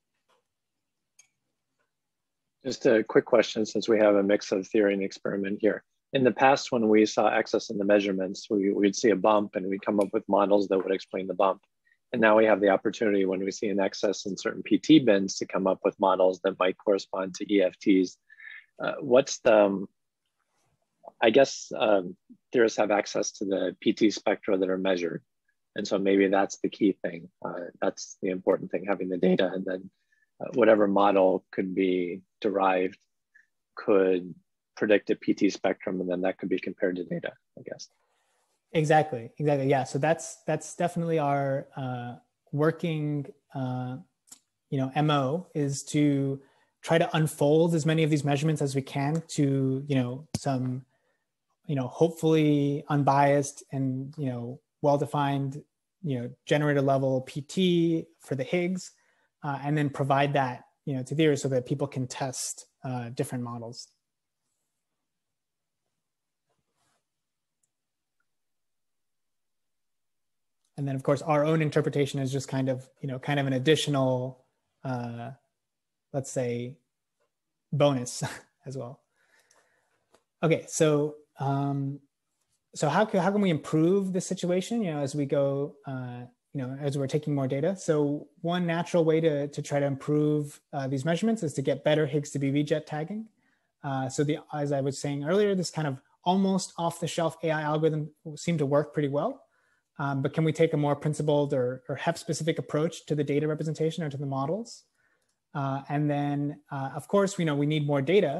Just a quick question, since we have a mix of theory and experiment here. In the past, when we saw excess in the measurements, we, we'd see a bump and we'd come up with models that would explain the bump. And now we have the opportunity when we see an excess in certain P T bins to come up with models that might correspond to E F Ts. Uh, what's the, um, I guess um, theorists have access to the P T spectra that are measured. And so maybe that's the key thing. Uh, that's the important thing, having the data, and then uh, whatever model could be derived could predict a P T spectrum, and then that could be compared to data, I guess. Exactly, exactly, yeah. So that's that's definitely our uh, working, uh, you know, M O is to try to unfold as many of these measurements as we can to, you know, some, you know, hopefully unbiased and, you know, well-defined, you know, generator level P T for the Higgs, uh, and then provide that, you know, to theorists so that people can test uh, different models. And then, of course, our own interpretation is just kind of, you know, kind of an additional, uh, let's say, bonus as well. Okay, so um, so how can how can we improve this situation? You know, as we go, uh, you know, as we're taking more data. So one natural way to to try to improve uh, these measurements is to get better Higgs to B B jet tagging. Uh, so the as I was saying earlier, this kind of almost off-the-shelf A I algorithm seemed to work pretty well. Um, but can we take a more principled or, or H E P-specific approach to the data representation or to the models? Uh, and then, uh, of course, we know we need more data,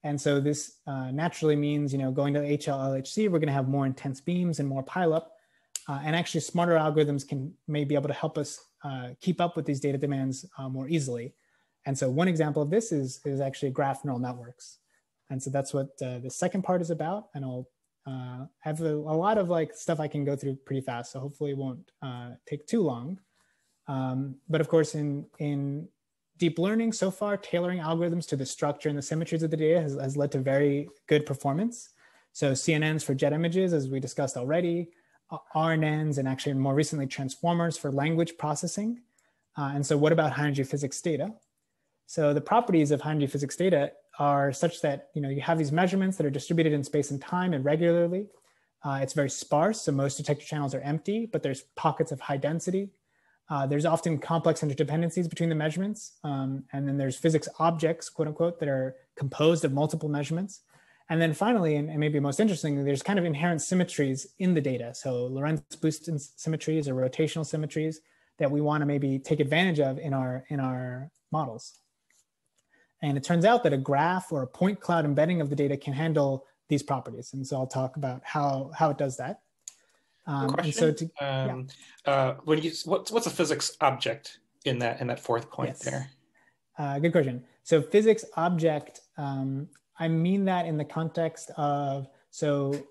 And so this uh, naturally means, you know, going to H L L H C, we're going to have more intense beams and more pileup. Uh, and actually smarter algorithms can may be able to help us uh, keep up with these data demands uh, more easily. And so one example of this is, is actually graph neural networks. And so that's what uh, the second part is about. And I'll uh, have a, a lot of like stuff I can go through pretty fast. So hopefully it won't uh, take too long. Um, but of course, in, in deep learning so far, tailoring algorithms to the structure and the symmetries of the data has, has led to very good performance. So C N Ns for jet images, as we discussed already, R N Ns, and actually more recently transformers for language processing. Uh, and so what about high energy physics data? So the properties of high energy physics data are such that, you know, you have these measurements that are distributed in space and time irregularly. Uh, it's very sparse, so most detector channels are empty, but there's pockets of high density. Uh, there's often complex interdependencies between the measurements. Um, and then there's physics objects, quote unquote, that are composed of multiple measurements. And then finally, and, and maybe most interestingly, there's kind of inherent symmetries in the data. So Lorentz-Booston symmetries or rotational symmetries that we want to maybe take advantage of in our, in our models. And it turns out that a graph or a point cloud embedding of the data can handle these properties. And so I'll talk about how, how it does that. Um, and so to, um, yeah. uh, when you, what's, what's a physics object in that, in that fourth point yes. there? Uh, good question. So physics object, um, I mean that in the context of, so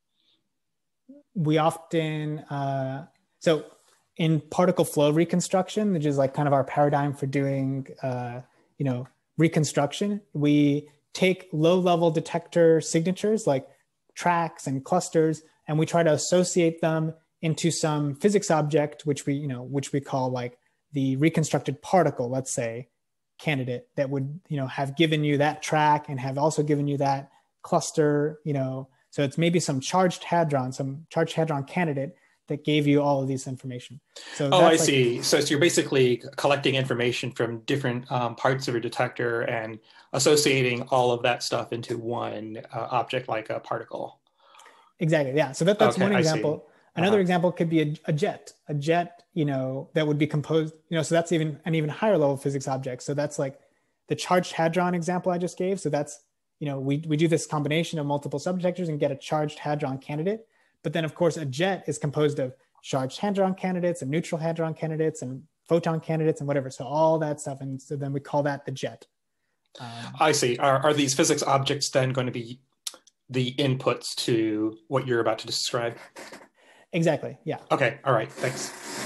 we often, uh, so in particle flow reconstruction, which is like kind of our paradigm for doing, uh, you know, reconstruction, we take low level detector signatures like tracks and clusters, and we try to associate them into some physics object, which we, you know, which we call like the reconstructed particle, let's say, candidate that would, you know, have given you that track and have also given you that cluster, you know, so it's maybe some charged hadron, some charged hadron candidate that gave you all of this information. So oh, I like, see. So, so you're basically collecting information from different um, parts of your detector and associating all of that stuff into one uh, object like a particle. Exactly. Yeah. So that, that's okay, one example. Another uh-huh. example could be a, a jet, a jet, you know, that would be composed, you know, so that's even an even higher level physics object. So that's like the charged hadron example I just gave. So that's, you know, we, we do this combination of multiple subdetectors and get a charged hadron candidate. But then of course a jet is composed of charged hadron candidates and neutral hadron candidates and photon candidates and whatever. So all that stuff. And so then we call that the jet. Um, I see. Are, are these physics objects then going to be the inputs to what you're about to describe? Exactly. Yeah. Okay. All right. Thanks.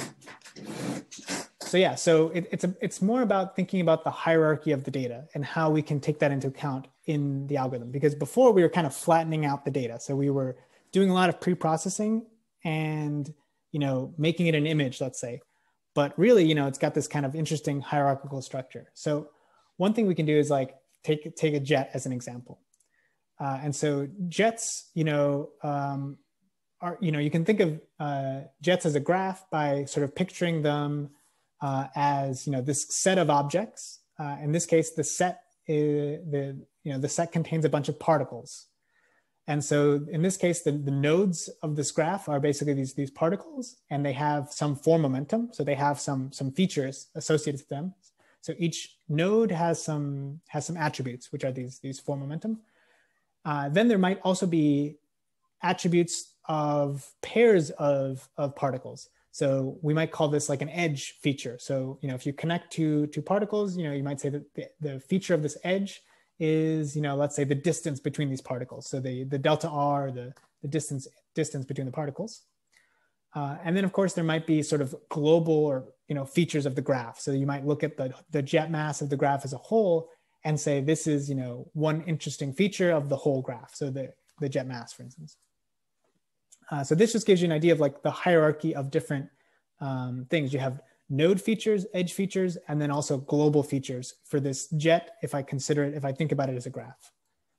So yeah, so it, it's a, it's more about thinking about the hierarchy of the data and how we can take that into account in the algorithm. Because before we were kind of flattening out the data, so we were doing a lot of pre-processing and, you know, making it an image, let's say. But really, you know, it's got this kind of interesting hierarchical structure. So one thing we can do is like take take a jet as an example. Uh, and so jets, you know, um, are, you know, you can think of uh, jets as a graph by sort of picturing them uh, as, you know, this set of objects. Uh, in this case, the set is, the, you know, the set contains a bunch of particles. And so in this case, the, the nodes of this graph are basically these, these particles, and they have some form momentum. So they have some, some features associated with them. So each node has some, has some attributes, which are these, these form momentum. Uh, then there might also be attributes of pairs of, of particles. So we might call this like an edge feature. So, you know, if you connect two, two particles, you know, you might say that the, the feature of this edge is, you know, let's say the distance between these particles. So the, the delta R, the, the distance, distance between the particles. Uh, and then of course there might be sort of global or, you know, features of the graph. So you might look at the, the jet mass of the graph as a whole and say, this is, you know, one interesting feature of the whole graph. So the, the jet mass, for instance. Uh, so this just gives you an idea of like the hierarchy of different um, things. You have node features, edge features, and then also global features for this jet, if I consider it, if I think about it as a graph.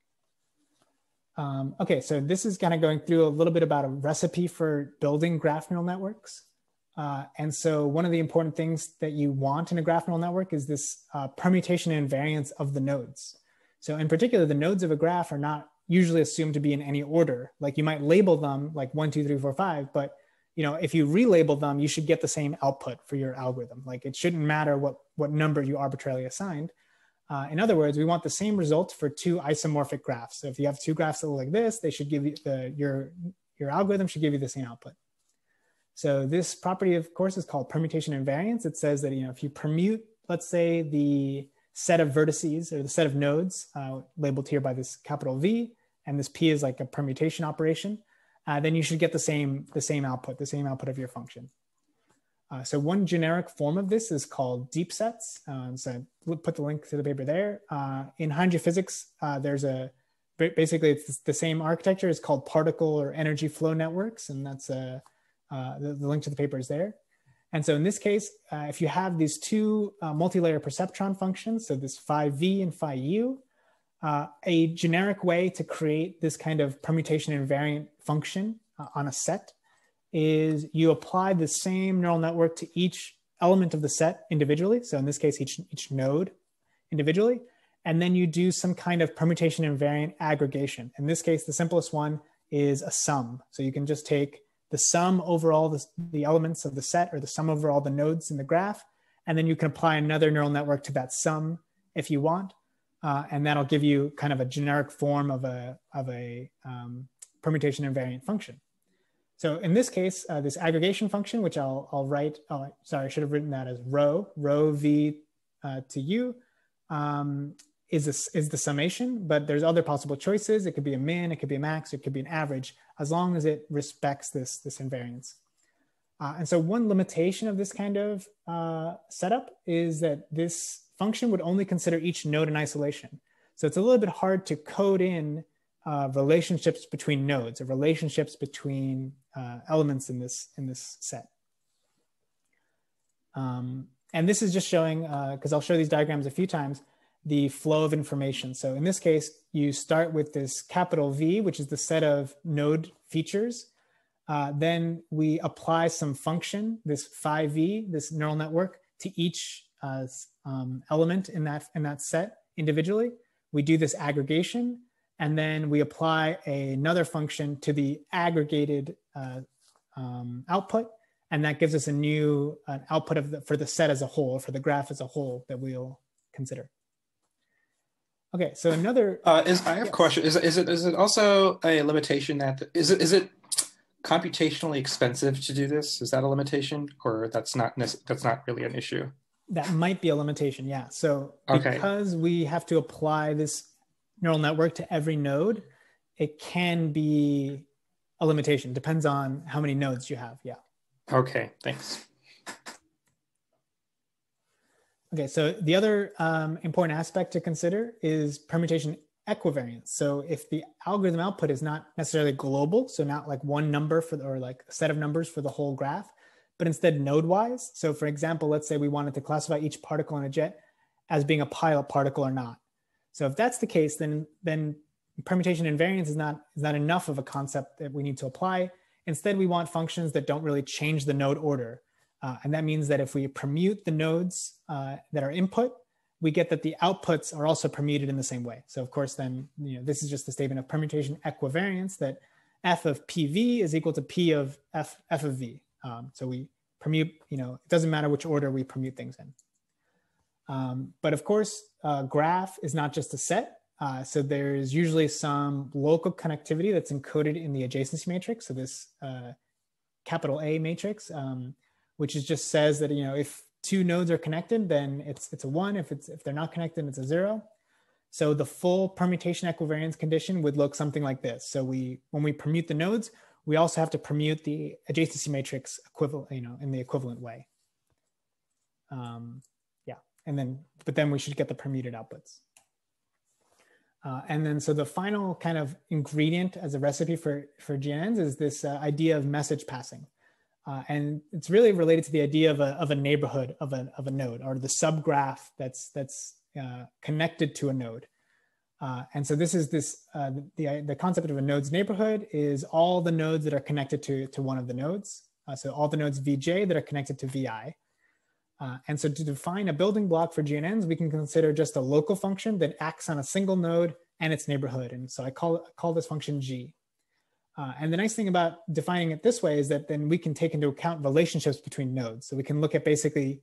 Um, okay, so this is kind of going through a little bit about a recipe for building graph neural networks. Uh, and so one of the important things that you want in a graph neural network is this uh, permutation and invariance of the nodes. So in particular, the nodes of a graph are not usually assumed to be in any order. Like you might label them like one, two, three, four, five, but you know, if you relabel them, you should get the same output for your algorithm. Like it shouldn't matter what, what number you arbitrarily assigned. Uh, in other words, we want the same result for two isomorphic graphs. So if you have two graphs that look like this, they should give you the, your, your algorithm should give you the same output. So this property, of course, is called permutation invariance. It says that, you know, if you permute, let's say, the set of vertices or the set of nodes uh, labeled here by this capital V, and this P is like a permutation operation, uh, then you should get the same, the same output, the same output of your function. Uh, so one generic form of this is called deep sets. Um, so we'll put the link to the paper there. Uh, in hydrogen physics, uh, there's a, basically it's the same architecture. It's called particle or energy flow networks. And that's a, uh, the, the link to the paper is there. And so in this case, uh, if you have these two uh, multi-layer perceptron functions, so this phi V and phi U, uh, a generic way to create this kind of permutation invariant function uh, on a set is you apply the same neural network to each element of the set individually. So in this case, each, each node individually, and then you do some kind of permutation invariant aggregation. In this case, the simplest one is a sum. So you can just take the sum over all the, the elements of the set or the sum over all the nodes in the graph, and then you can apply another neural network to that sum if you want. Uh, and that'll give you kind of a generic form of a, of a um, permutation invariant function. So in this case, uh, this aggregation function, which I'll, I'll write, oh, sorry, I should have written that as rho, rho V uh, to U, um, is, a, is the summation, but there's other possible choices. It could be a min, it could be a max, it could be an average, as long as it respects this, this invariance. Uh, and so one limitation of this kind of uh, setup is that this function would only consider each node in isolation. So it's a little bit hard to code in uh, relationships between nodes or relationships between uh, elements in this, in this set. Um, and this is just showing, because uh, I'll show these diagrams a few times, the flow of information. So in this case, you start with this capital V, which is the set of node features. Uh, then we apply some function, this phi V, this neural network, to each uh, um, element in that, in that set individually. We do this aggregation, and then we apply a, another function to the aggregated uh, um, output, and that gives us a new uh, output of the, for the set as a whole, for the graph as a whole that we'll consider. Okay, so another. Uh, is I have yes. a question. Is is it is it also a limitation that is it is it computationally expensive to do this? Is that a limitation, or that's not that's not really an issue? That might be a limitation. Yeah. So okay. because we have to apply this neural network to every node, it can be a limitation. Depends on how many nodes you have. Yeah. Okay. Thanks. Okay, so the other um, important aspect to consider is permutation equivariance. So if the algorithm output is not necessarily global, so not like one number for the, or like a set of numbers for the whole graph, but instead node-wise. So for example, let's say we wanted to classify each particle in a jet as being a pilot particle or not. So if that's the case, then then permutation invariance is not is not enough of a concept that we need to apply. Instead, we want functions that don't really change the node order. Uh, and that means that if we permute the nodes uh, that are input, we get that the outputs are also permuted in the same way. So of course, then, you know, this is just a statement of permutation equivariance, that f of P V is equal to P of f, f of V. Um, so we permute, you know, it doesn't matter which order we permute things in. Um, but of course, uh, graph is not just a set. Uh, so there's usually some local connectivity that's encoded in the adjacency matrix. So this uh, capital A matrix, um, which is just says that, you know, if two nodes are connected, then it's it's a one. If it's if they're not connected, it's a zero. So the full permutation equivariance condition would look something like this. So we when we permute the nodes, we also have to permute the adjacency matrix equivalent, you know, in the equivalent way. Um, yeah, and then but then we should get the permuted outputs. Uh, and then so the final kind of ingredient as a recipe for for G N Ns is this uh, idea of message passing. Uh, and it's really related to the idea of a, of a neighborhood of a, of a node, or the subgraph that's, that's uh, connected to a node. Uh, and so this is this, uh, the, the concept of a node's neighborhood is all the nodes that are connected to, to one of the nodes. Uh, so all the nodes V J that are connected to V I. Uh, and so to define a building block for G N Ns, we can consider just a local function that acts on a single node and its neighborhood. And so I call, call this function G. Uh, and the nice thing about defining it this way is that then we can take into account relationships between nodes. So we can look at basically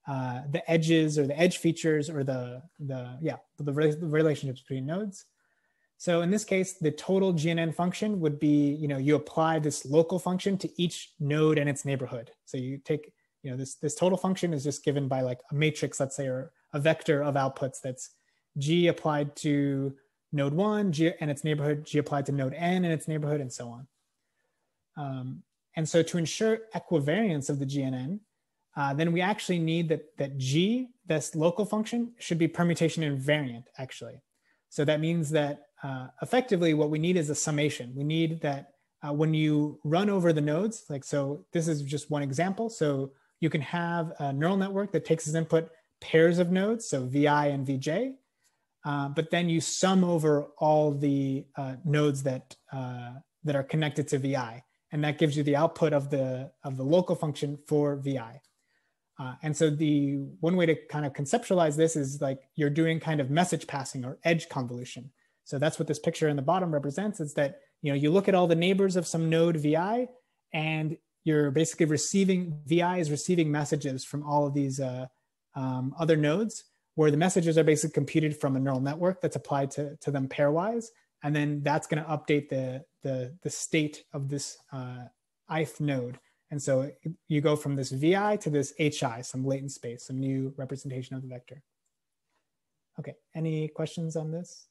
uh, the edges or the edge features or the, the yeah, the, re the relationships between nodes. So in this case, the total G N N function would be, you know, you apply this local function to each node and its neighborhood. So you take, you know, this, this total function is just given by like a matrix, let's say, or a vector of outputs that's G applied to node one, G and its neighborhood, G applied to node N and its neighborhood, and so on. Um, and so to ensure equivariance of the G N N, uh, then we actually need that, that G, this local function, should be permutation invariant, actually. So that means that uh, effectively what we need is a summation. We need that uh, when you run over the nodes, like, so this is just one example. So you can have a neural network that takes as input pairs of nodes, so V I and V J, uh, but then you sum over all the uh, nodes that, uh, that are connected to V I. And that gives you the output of the, of the local function for V I. Uh, and so the one way to kind of conceptualize this is like you're doing kind of message passing or edge convolution. So that's what this picture in the bottom represents, is that, you know, you look at all the neighbors of some node V I, and you're basically receiving, V I is receiving messages from all of these uh, um, other nodes, where the messages are basically computed from a neural network that's applied to, to them pairwise. And then that's going to update the, the, the state of this uh, ith node. And so you go from this V I to this H I, some latent space, some new representation of the vector. Okay, any questions on this?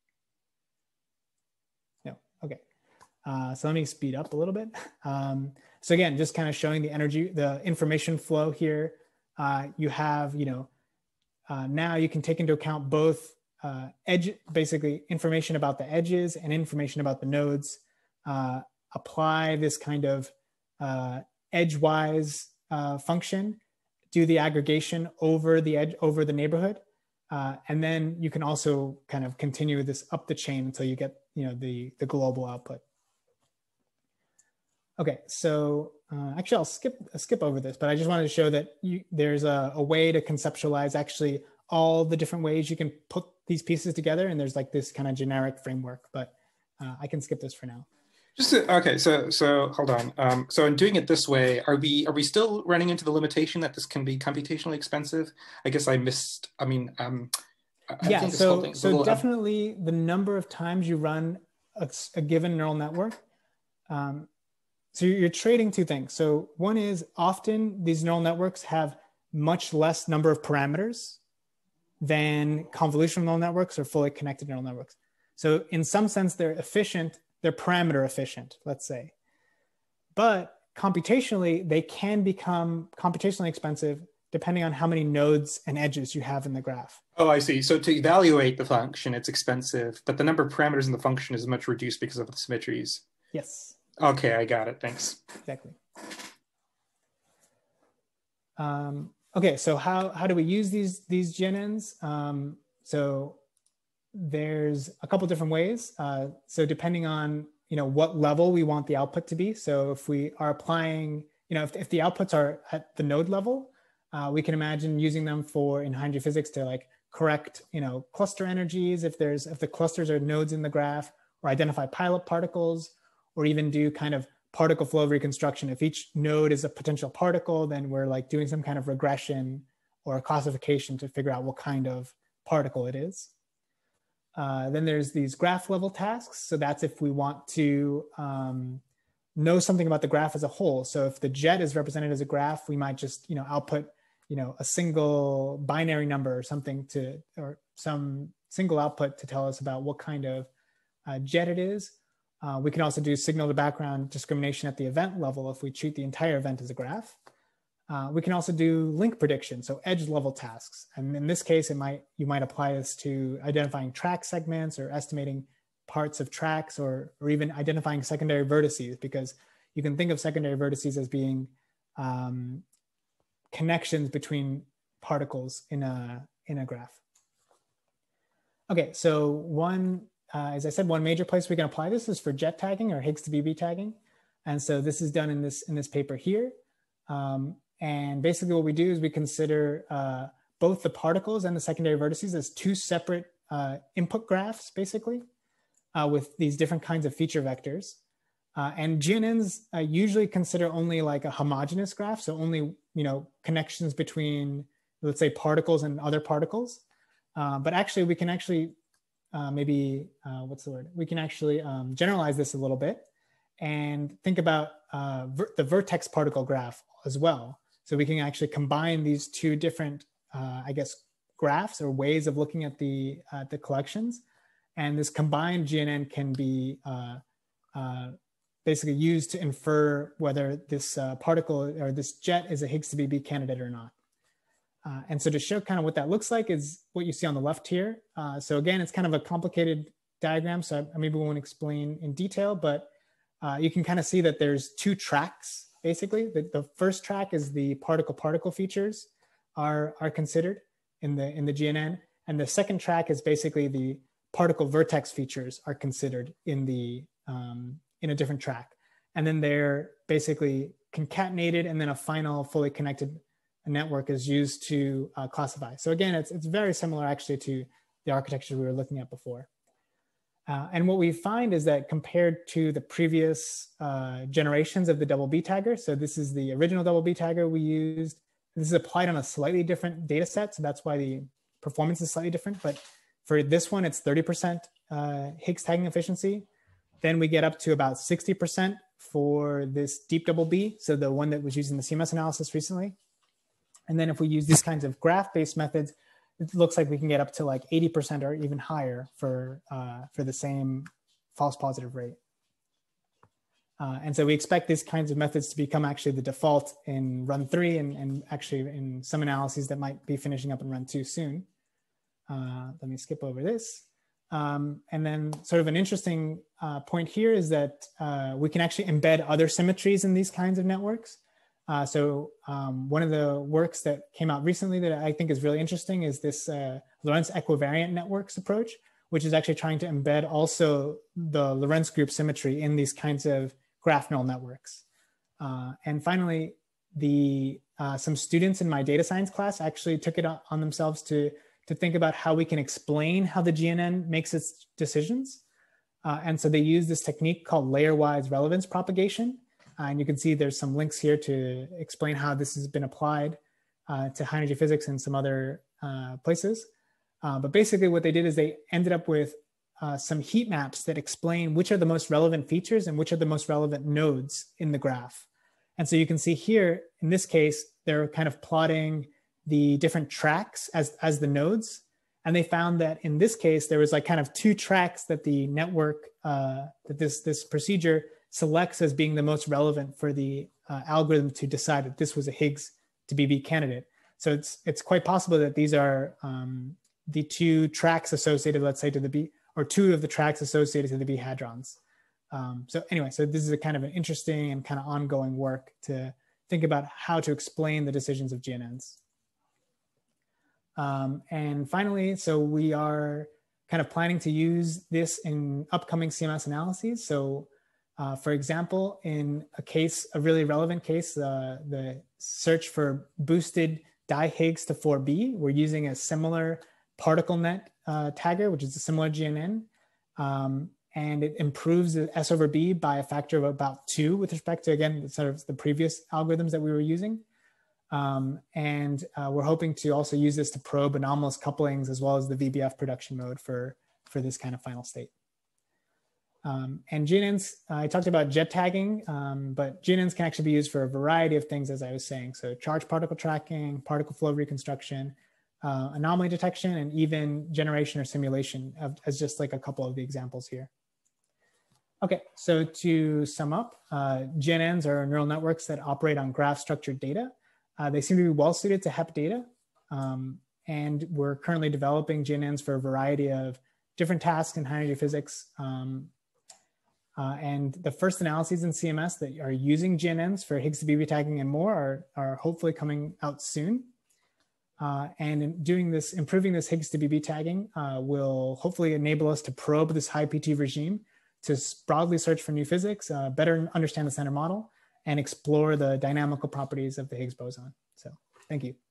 No, okay. Uh, so let me speed up a little bit. Um, so again, just kind of showing the energy, the information flow here. Uh, you have, you know, uh, now you can take into account both uh, edge, basically information about the edges and information about the nodes. Uh, apply this kind of uh, edgewise uh, function, do the aggregation over the edge, over the neighborhood. Uh, and then you can also kind of continue this up the chain until you get, you know, the, the global output. Okay, so uh, actually I'll skip, I'll skip over this, but I just wanted to show that you, there's a, a way to conceptualize actually all the different ways you can put these pieces together. And there's like this kind of generic framework, but uh, I can skip this for now. Just to, okay, so so hold on. Um, so in doing it this way, are we are we still running into the limitation that this can be computationally expensive? I guess I missed. I mean, um, I yeah. think So this so little, definitely um, the number of times you run a, a given neural network. Um, so you're trading two things. So one is often these neural networks have much less number of parameters than convolutional neural networks or fully connected neural networks. So in some sense, they're efficient. They're parameter efficient, let's say. But computationally, they can become computationally expensive depending on how many nodes and edges you have in the graph. Oh, I see. So to evaluate the function, it's expensive, but the number of parameters in the function is much reduced because of the symmetries. Yes. Okay, I got it. Thanks. Exactly. Um, okay, so how, how do we use these, these G N Ns? Um, so there's a couple different ways. Uh, so depending on, you know, what level we want the output to be. So if we are applying, you know, if, if the outputs are at the node level, uh, we can imagine using them for, in high-energy physics, to like correct, you know, cluster energies, if there's, if the clusters are nodes in the graph, or identify pilot particles, or even do kind of particle flow reconstruction. If each node is a potential particle, then we're like doing some kind of regression or classification to figure out what kind of particle it is. Uh, then there's these graph level tasks. So that's if we want to um, know something about the graph as a whole. So if the jet is represented as a graph, we might just, you know, output, you know, a single binary number or something to, or some single output to tell us about what kind of uh, jet it is. Uh, we can also do signal to background discrimination at the event level if we treat the entire event as a graph. Uh, we can also do link prediction, so edge level tasks. And in this case, it might you might apply this to identifying track segments or estimating parts of tracks, or, or even identifying secondary vertices, because you can think of secondary vertices as being um, connections between particles in a, in a graph. Okay, so one, uh, as I said, one major place we can apply this is for jet tagging or Higgs to B B tagging. And so this is done in this, in this paper here. Um, And basically what we do is we consider uh, both the particles and the secondary vertices as two separate uh, input graphs, basically, uh, with these different kinds of feature vectors. Uh, and G N Ns uh, usually consider only like a homogeneous graph, so only, you know, connections between let's say, particles and other particles. Uh, but actually, we can actually uh, maybe, uh, what's the word? We can actually um, generalize this a little bit and think about uh, ver the vertex particle graph as well. So we can actually combine these two different, uh, I guess, graphs or ways of looking at the, uh, the collections. And this combined G N N can be uh, uh, basically used to infer whether this uh, particle or this jet is a Higgs to B B candidate or not. Uh, and so to show kind of what that looks like is what you see on the left here. Uh, so again, it's kind of a complicated diagram, so I maybe won't explain in detail, but uh, you can kind of see that there's two tracks, basically. The, the first track is the particle-particle features are, are considered in the, in the G N N. And the second track is basically the particle vertex features are considered in, the, um, in a different track. And then they're basically concatenated, and then a final fully connected network is used to uh, classify. So again, it's, it's very similar actually to the architecture we were looking at before. Uh, and what we find is that compared to the previous uh, generations of the double B tagger, so this is the original double B tagger we used. This is applied on a slightly different data set, so that's why the performance is slightly different. But for this one, it's thirty percent uh, Higgs tagging efficiency. Then we get up to about sixty percent for this deep double B, so the one that was used in the C M S analysis recently. And then if we use these kinds of graph-based methods, it looks like we can get up to like eighty percent or even higher for, uh, for the same false positive rate. Uh, and so we expect these kinds of methods to become actually the default in run three, and, and actually in some analyses that might be finishing up in run two soon. Uh, let me skip over this. Um, and then sort of an interesting uh, point here is that uh, we can actually embed other symmetries in these kinds of networks. Uh, so um, one of the works that came out recently that I think is really interesting is this uh, Lorentz equivariant networks approach, which is actually trying to embed also the Lorentz group symmetry in these kinds of graph neural networks. Uh, and finally, the uh, some students in my data science class actually took it on themselves to, to think about how we can explain how the G N N makes its decisions. Uh, and so they use this technique called layer-wise relevance propagation. Uh, and you can see there's some links here to explain how this has been applied uh, to high energy physics and some other uh, places. Uh, but basically what they did is they ended up with uh, some heat maps that explain which are the most relevant features and which are the most relevant nodes in the graph. And so you can see here, in this case, they're kind of plotting the different tracks as, as the nodes. And they found that in this case, there was like kind of two tracks that the network, uh, that this, this procedure selects as being the most relevant for the uh, algorithm to decide that this was a Higgs to B B candidate. So it's, it's quite possible that these are um, the two tracks associated, let's say, to the B, or two of the tracks associated to the B hadrons. Um, so anyway, so this is a kind of an interesting and kind of ongoing work to think about how to explain the decisions of G N Ns. Um, and finally, so we are kind of planning to use this in upcoming C M S analyses. So uh, for example, in a case, a really relevant case, uh, the search for boosted di-Higgs to four B, we're using a similar particle net uh, tagger, which is a similar G N N. Um, and it improves the S over B by a factor of about two with respect to, again, sort of the previous algorithms that we were using. Um, and uh, we're hoping to also use this to probe anomalous couplings as well as the V B F production mode for, for this kind of final state. Um, and G N Ns, uh, I talked about jet tagging, um, but G N Ns can actually be used for a variety of things, as I was saying. So charge particle tracking, particle flow reconstruction, uh, anomaly detection, and even generation or simulation of, as just like a couple of the examples here. Okay, so to sum up, uh, G N Ns are neural networks that operate on graph structured data. Uh, they seem to be well suited to H E P data. Um, and we're currently developing G N Ns for a variety of different tasks in high energy physics. Um, uh, and the first analyses in C M S that are using G N Ns for Higgs to B B tagging and more are, are hopefully coming out soon. Uh, and in doing this, improving this Higgs to B B tagging uh, will hopefully enable us to probe this high P T regime to broadly search for new physics, uh, better understand the standard model, and explore the dynamical properties of the Higgs boson. So thank you.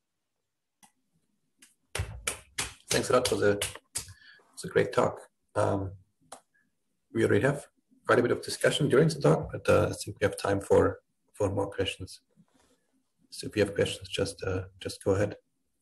Thanks a lot for the, it's a great talk. Um, we already have quite a bit of discussion during the talk, but uh, I think we have time for, for more questions. So if you have questions, just, uh, just go ahead.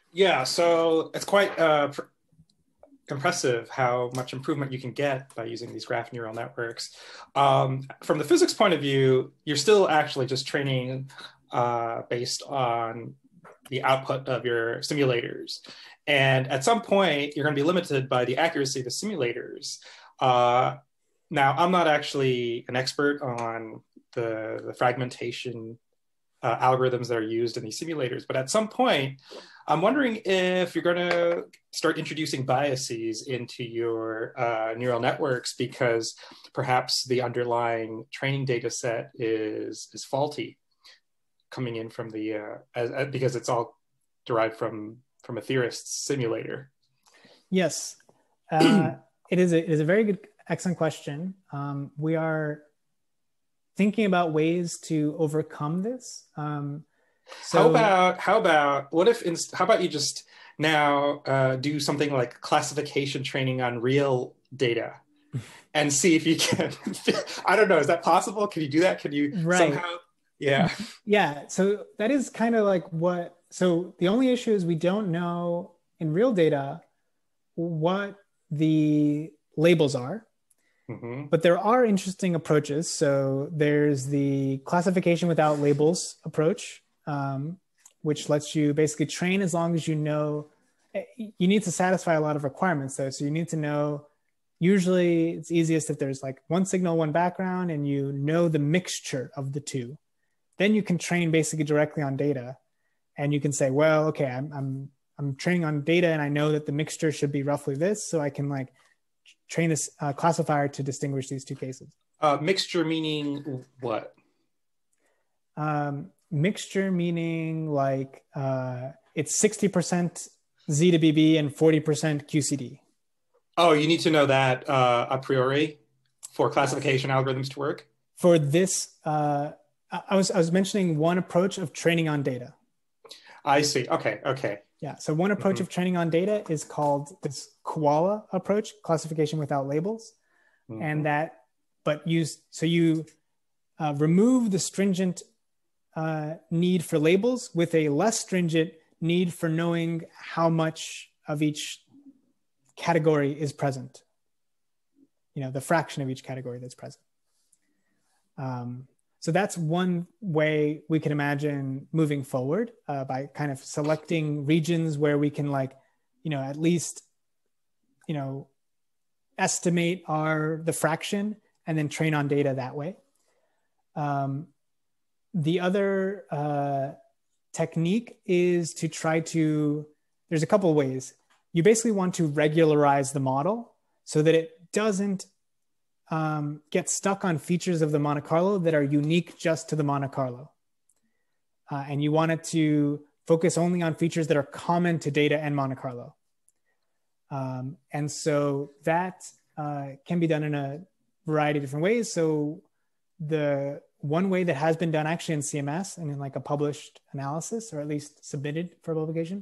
Yeah, so it's quite uh, impressive how much improvement you can get by using these graph neural networks. Um, from the physics point of view, you're still actually just training uh, based on the output of your simulators. And at some point, you're going to be limited by the accuracy of the simulators. Uh, now, I'm not actually an expert on the, the fragmentation uh, algorithms that are used in these simulators, but at some point, I'm wondering if you're going to start introducing biases into your uh, neural networks because perhaps the underlying training data set is, is faulty coming in from the, uh, as, as, because it's all derived from, from a theorist's simulator. Yes, uh, it, is a, it is a very good, excellent question. Um, we are thinking about ways to overcome this. Um, So, how about, how about, what if, inst- how about you just now uh, do something like classification training on real data and see if you can, I don't know, is that possible? Can you do that? Can you right. somehow, yeah. Yeah, so that is kind of like what, so the only issue is we don't know in real data what the labels are. Mm-hmm. But there are interesting approaches. So there's the classification without labels approach, um, which lets you basically train as long as you know. You need to satisfy a lot of requirements though. So you need to know, usually it's easiest if there's like one signal, one background, and you know the mixture of the two. Then you can train basically directly on data. And you can say, well, okay, I'm, I'm, I'm training on data and I know that the mixture should be roughly this. So I can like train this uh, classifier to distinguish these two cases. Uh, mixture meaning what? Um, mixture meaning like uh, it's sixty percent Z to B B and forty percent Q C D. Oh, you need to know that uh, a priori for classification algorithms to work? For this, uh, I, was, I was mentioning one approach of training on data. I see. Okay, okay. Yeah, so one approach mm-hmm. of training on data is called this koala approach, classification without labels. Mm-hmm. And that, but use, so you uh, remove the stringent uh, need for labels with a less stringent need for knowing how much of each category is present. You know, the fraction of each category that's present. Um, So that's one way we can imagine moving forward uh, by kind of selecting regions where we can like, you know, at least, you know, estimate our, the fraction and then train on data that way. Um, the other uh, technique is to try to, there's a couple of ways. You basically want to regularize the model so that it doesn't Um, get stuck on features of the Monte Carlo that are unique just to the Monte Carlo. Uh, and you want it to focus only on features that are common to data and Monte Carlo. Um, and so that uh, can be done in a variety of different ways. So the one way that has been done actually in C M S and in like a published analysis, or at least submitted for publication,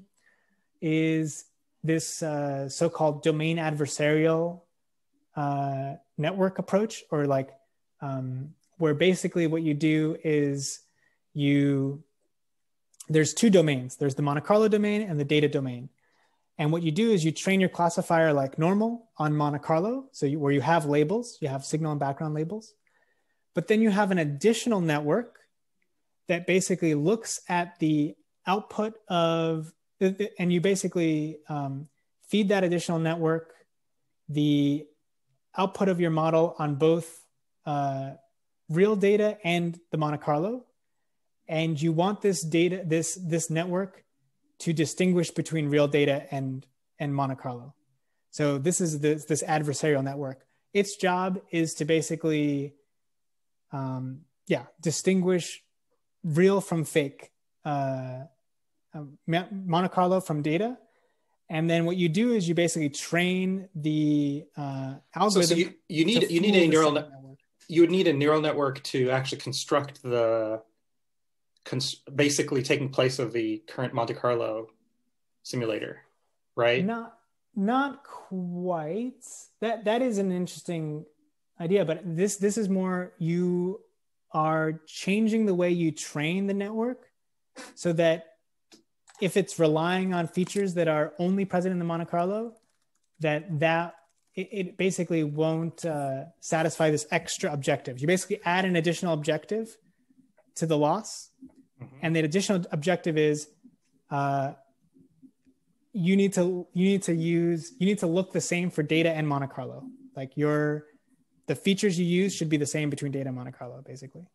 is this uh, so-called domain adversarial uh, network approach, or like um, where basically what you do is you, there's two domains. There's the Monte Carlo domain and the data domain. And what you do is you train your classifier like normal on Monte Carlo. So you, where you have labels, you have signal and background labels, but then you have an additional network that basically looks at the output of, and you basically um, feed that additional network the output of your model on both uh, real data and the Monte Carlo. And you want this data, this, this network to distinguish between real data and, and Monte Carlo. So this is this, this adversarial network. Its job is to basically, um, yeah, distinguish real from fake, uh, um, Monte Carlo from data. And then what you do is you basically train the uh, algorithm. So, so you, you need you need a neural net, network. You would need a neural network to actually construct the cons basically taking place of the current Monte Carlo simulator, right? Not not quite. That that is an interesting idea, but this this is more, you are changing the way you train the network so that if it's relying on features that are only present in the Monte Carlo, that that it, it basically won't uh, satisfy this extra objective. You basically add an additional objective to the loss, mm-hmm. and that additional objective is uh, you need to you need to use you need to look the same for data and Monte Carlo. Like your the features you use should be the same between data and Monte Carlo, basically.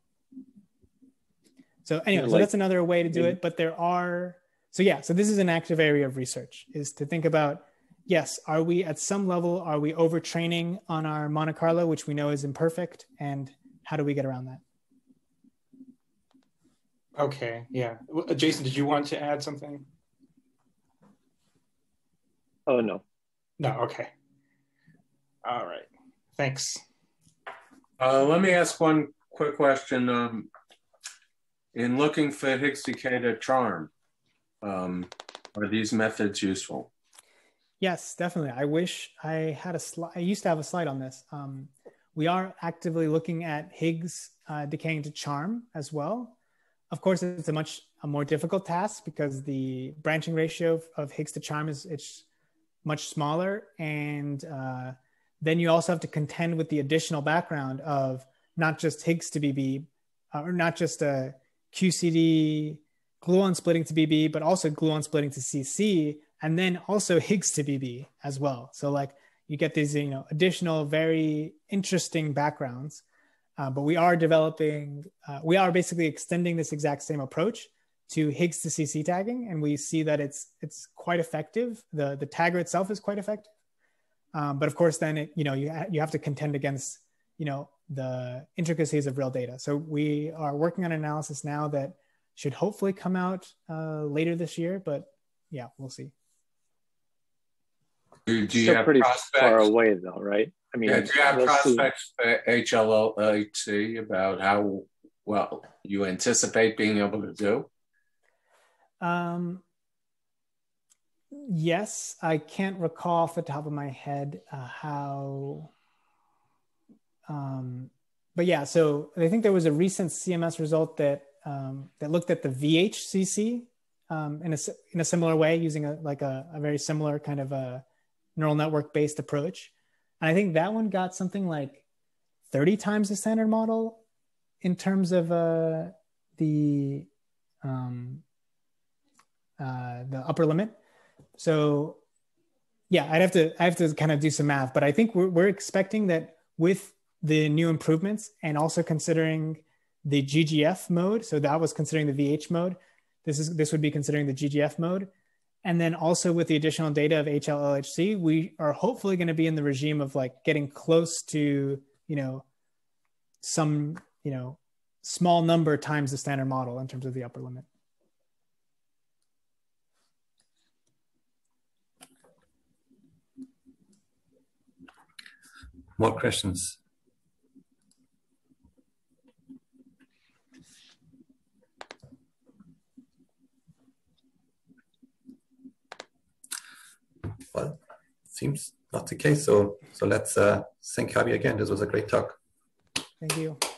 So anyway, like, so that's another way to do it. But there are so yeah. So this is an active area of research, is to think about, yes, are we at some level, are we overtraining on our Monte Carlo, which we know is imperfect, and how do we get around that? Okay, yeah. Uh, Jason, did you want to add something? Oh, no. No, okay. All right, thanks. Uh, let me ask one quick question. Um, in looking for Higgs decay to charm, um, are these methods useful? Yes, definitely. I wish I had a slide. I used to have a slide on this. Um, we are actively looking at Higgs uh, decaying to charm as well. Of course, it's a much a more difficult task because the branching ratio of, of Higgs to charm is it's much smaller. And uh, then you also have to contend with the additional background of not just Higgs to B B, uh, or not just a Q C D gluon splitting to B B, but also gluon splitting to C C, and then also Higgs to B B as well. So like you get these, you know, additional very interesting backgrounds. Uh, but we are developing, uh, we are basically extending this exact same approach to Higgs to C C tagging, and we see that it's it's quite effective. The the tagger itself is quite effective, um, but of course, then it, you know you ha- you have to contend against you know the intricacies of real data. So we are working on an analysis now that should hopefully come out uh, later this year. But yeah, we'll see. Do, do you Still have pretty prospects? far away, though, right? I mean, yeah, do you have we'll prospects see. for H L H C about how well you anticipate being able to do? Um, yes, I can't recall off the top of my head uh, how, um, but yeah, so I think there was a recent C M S result that um, that looked at the V H C C um, in a in a similar way, using a like a, a very similar kind of a neural network based approach, and I think that one got something like thirty times the standard model in terms of uh, the um, Uh, the upper limit. So yeah, I'd have to, I have to kind of do some math, but I think we're, we're expecting that with the new improvements and also considering the G G F mode. So that was considering the V H mode. This is, this would be considering the G G F mode. And then also with the additional data of H L L H C, we are hopefully going to be in the regime of like getting close to, you know, some, you know, small number times the standard model in terms of the upper limit. More questions? Well, seems not the case. So, so let's uh, thank Javier again. This was a great talk. Thank you.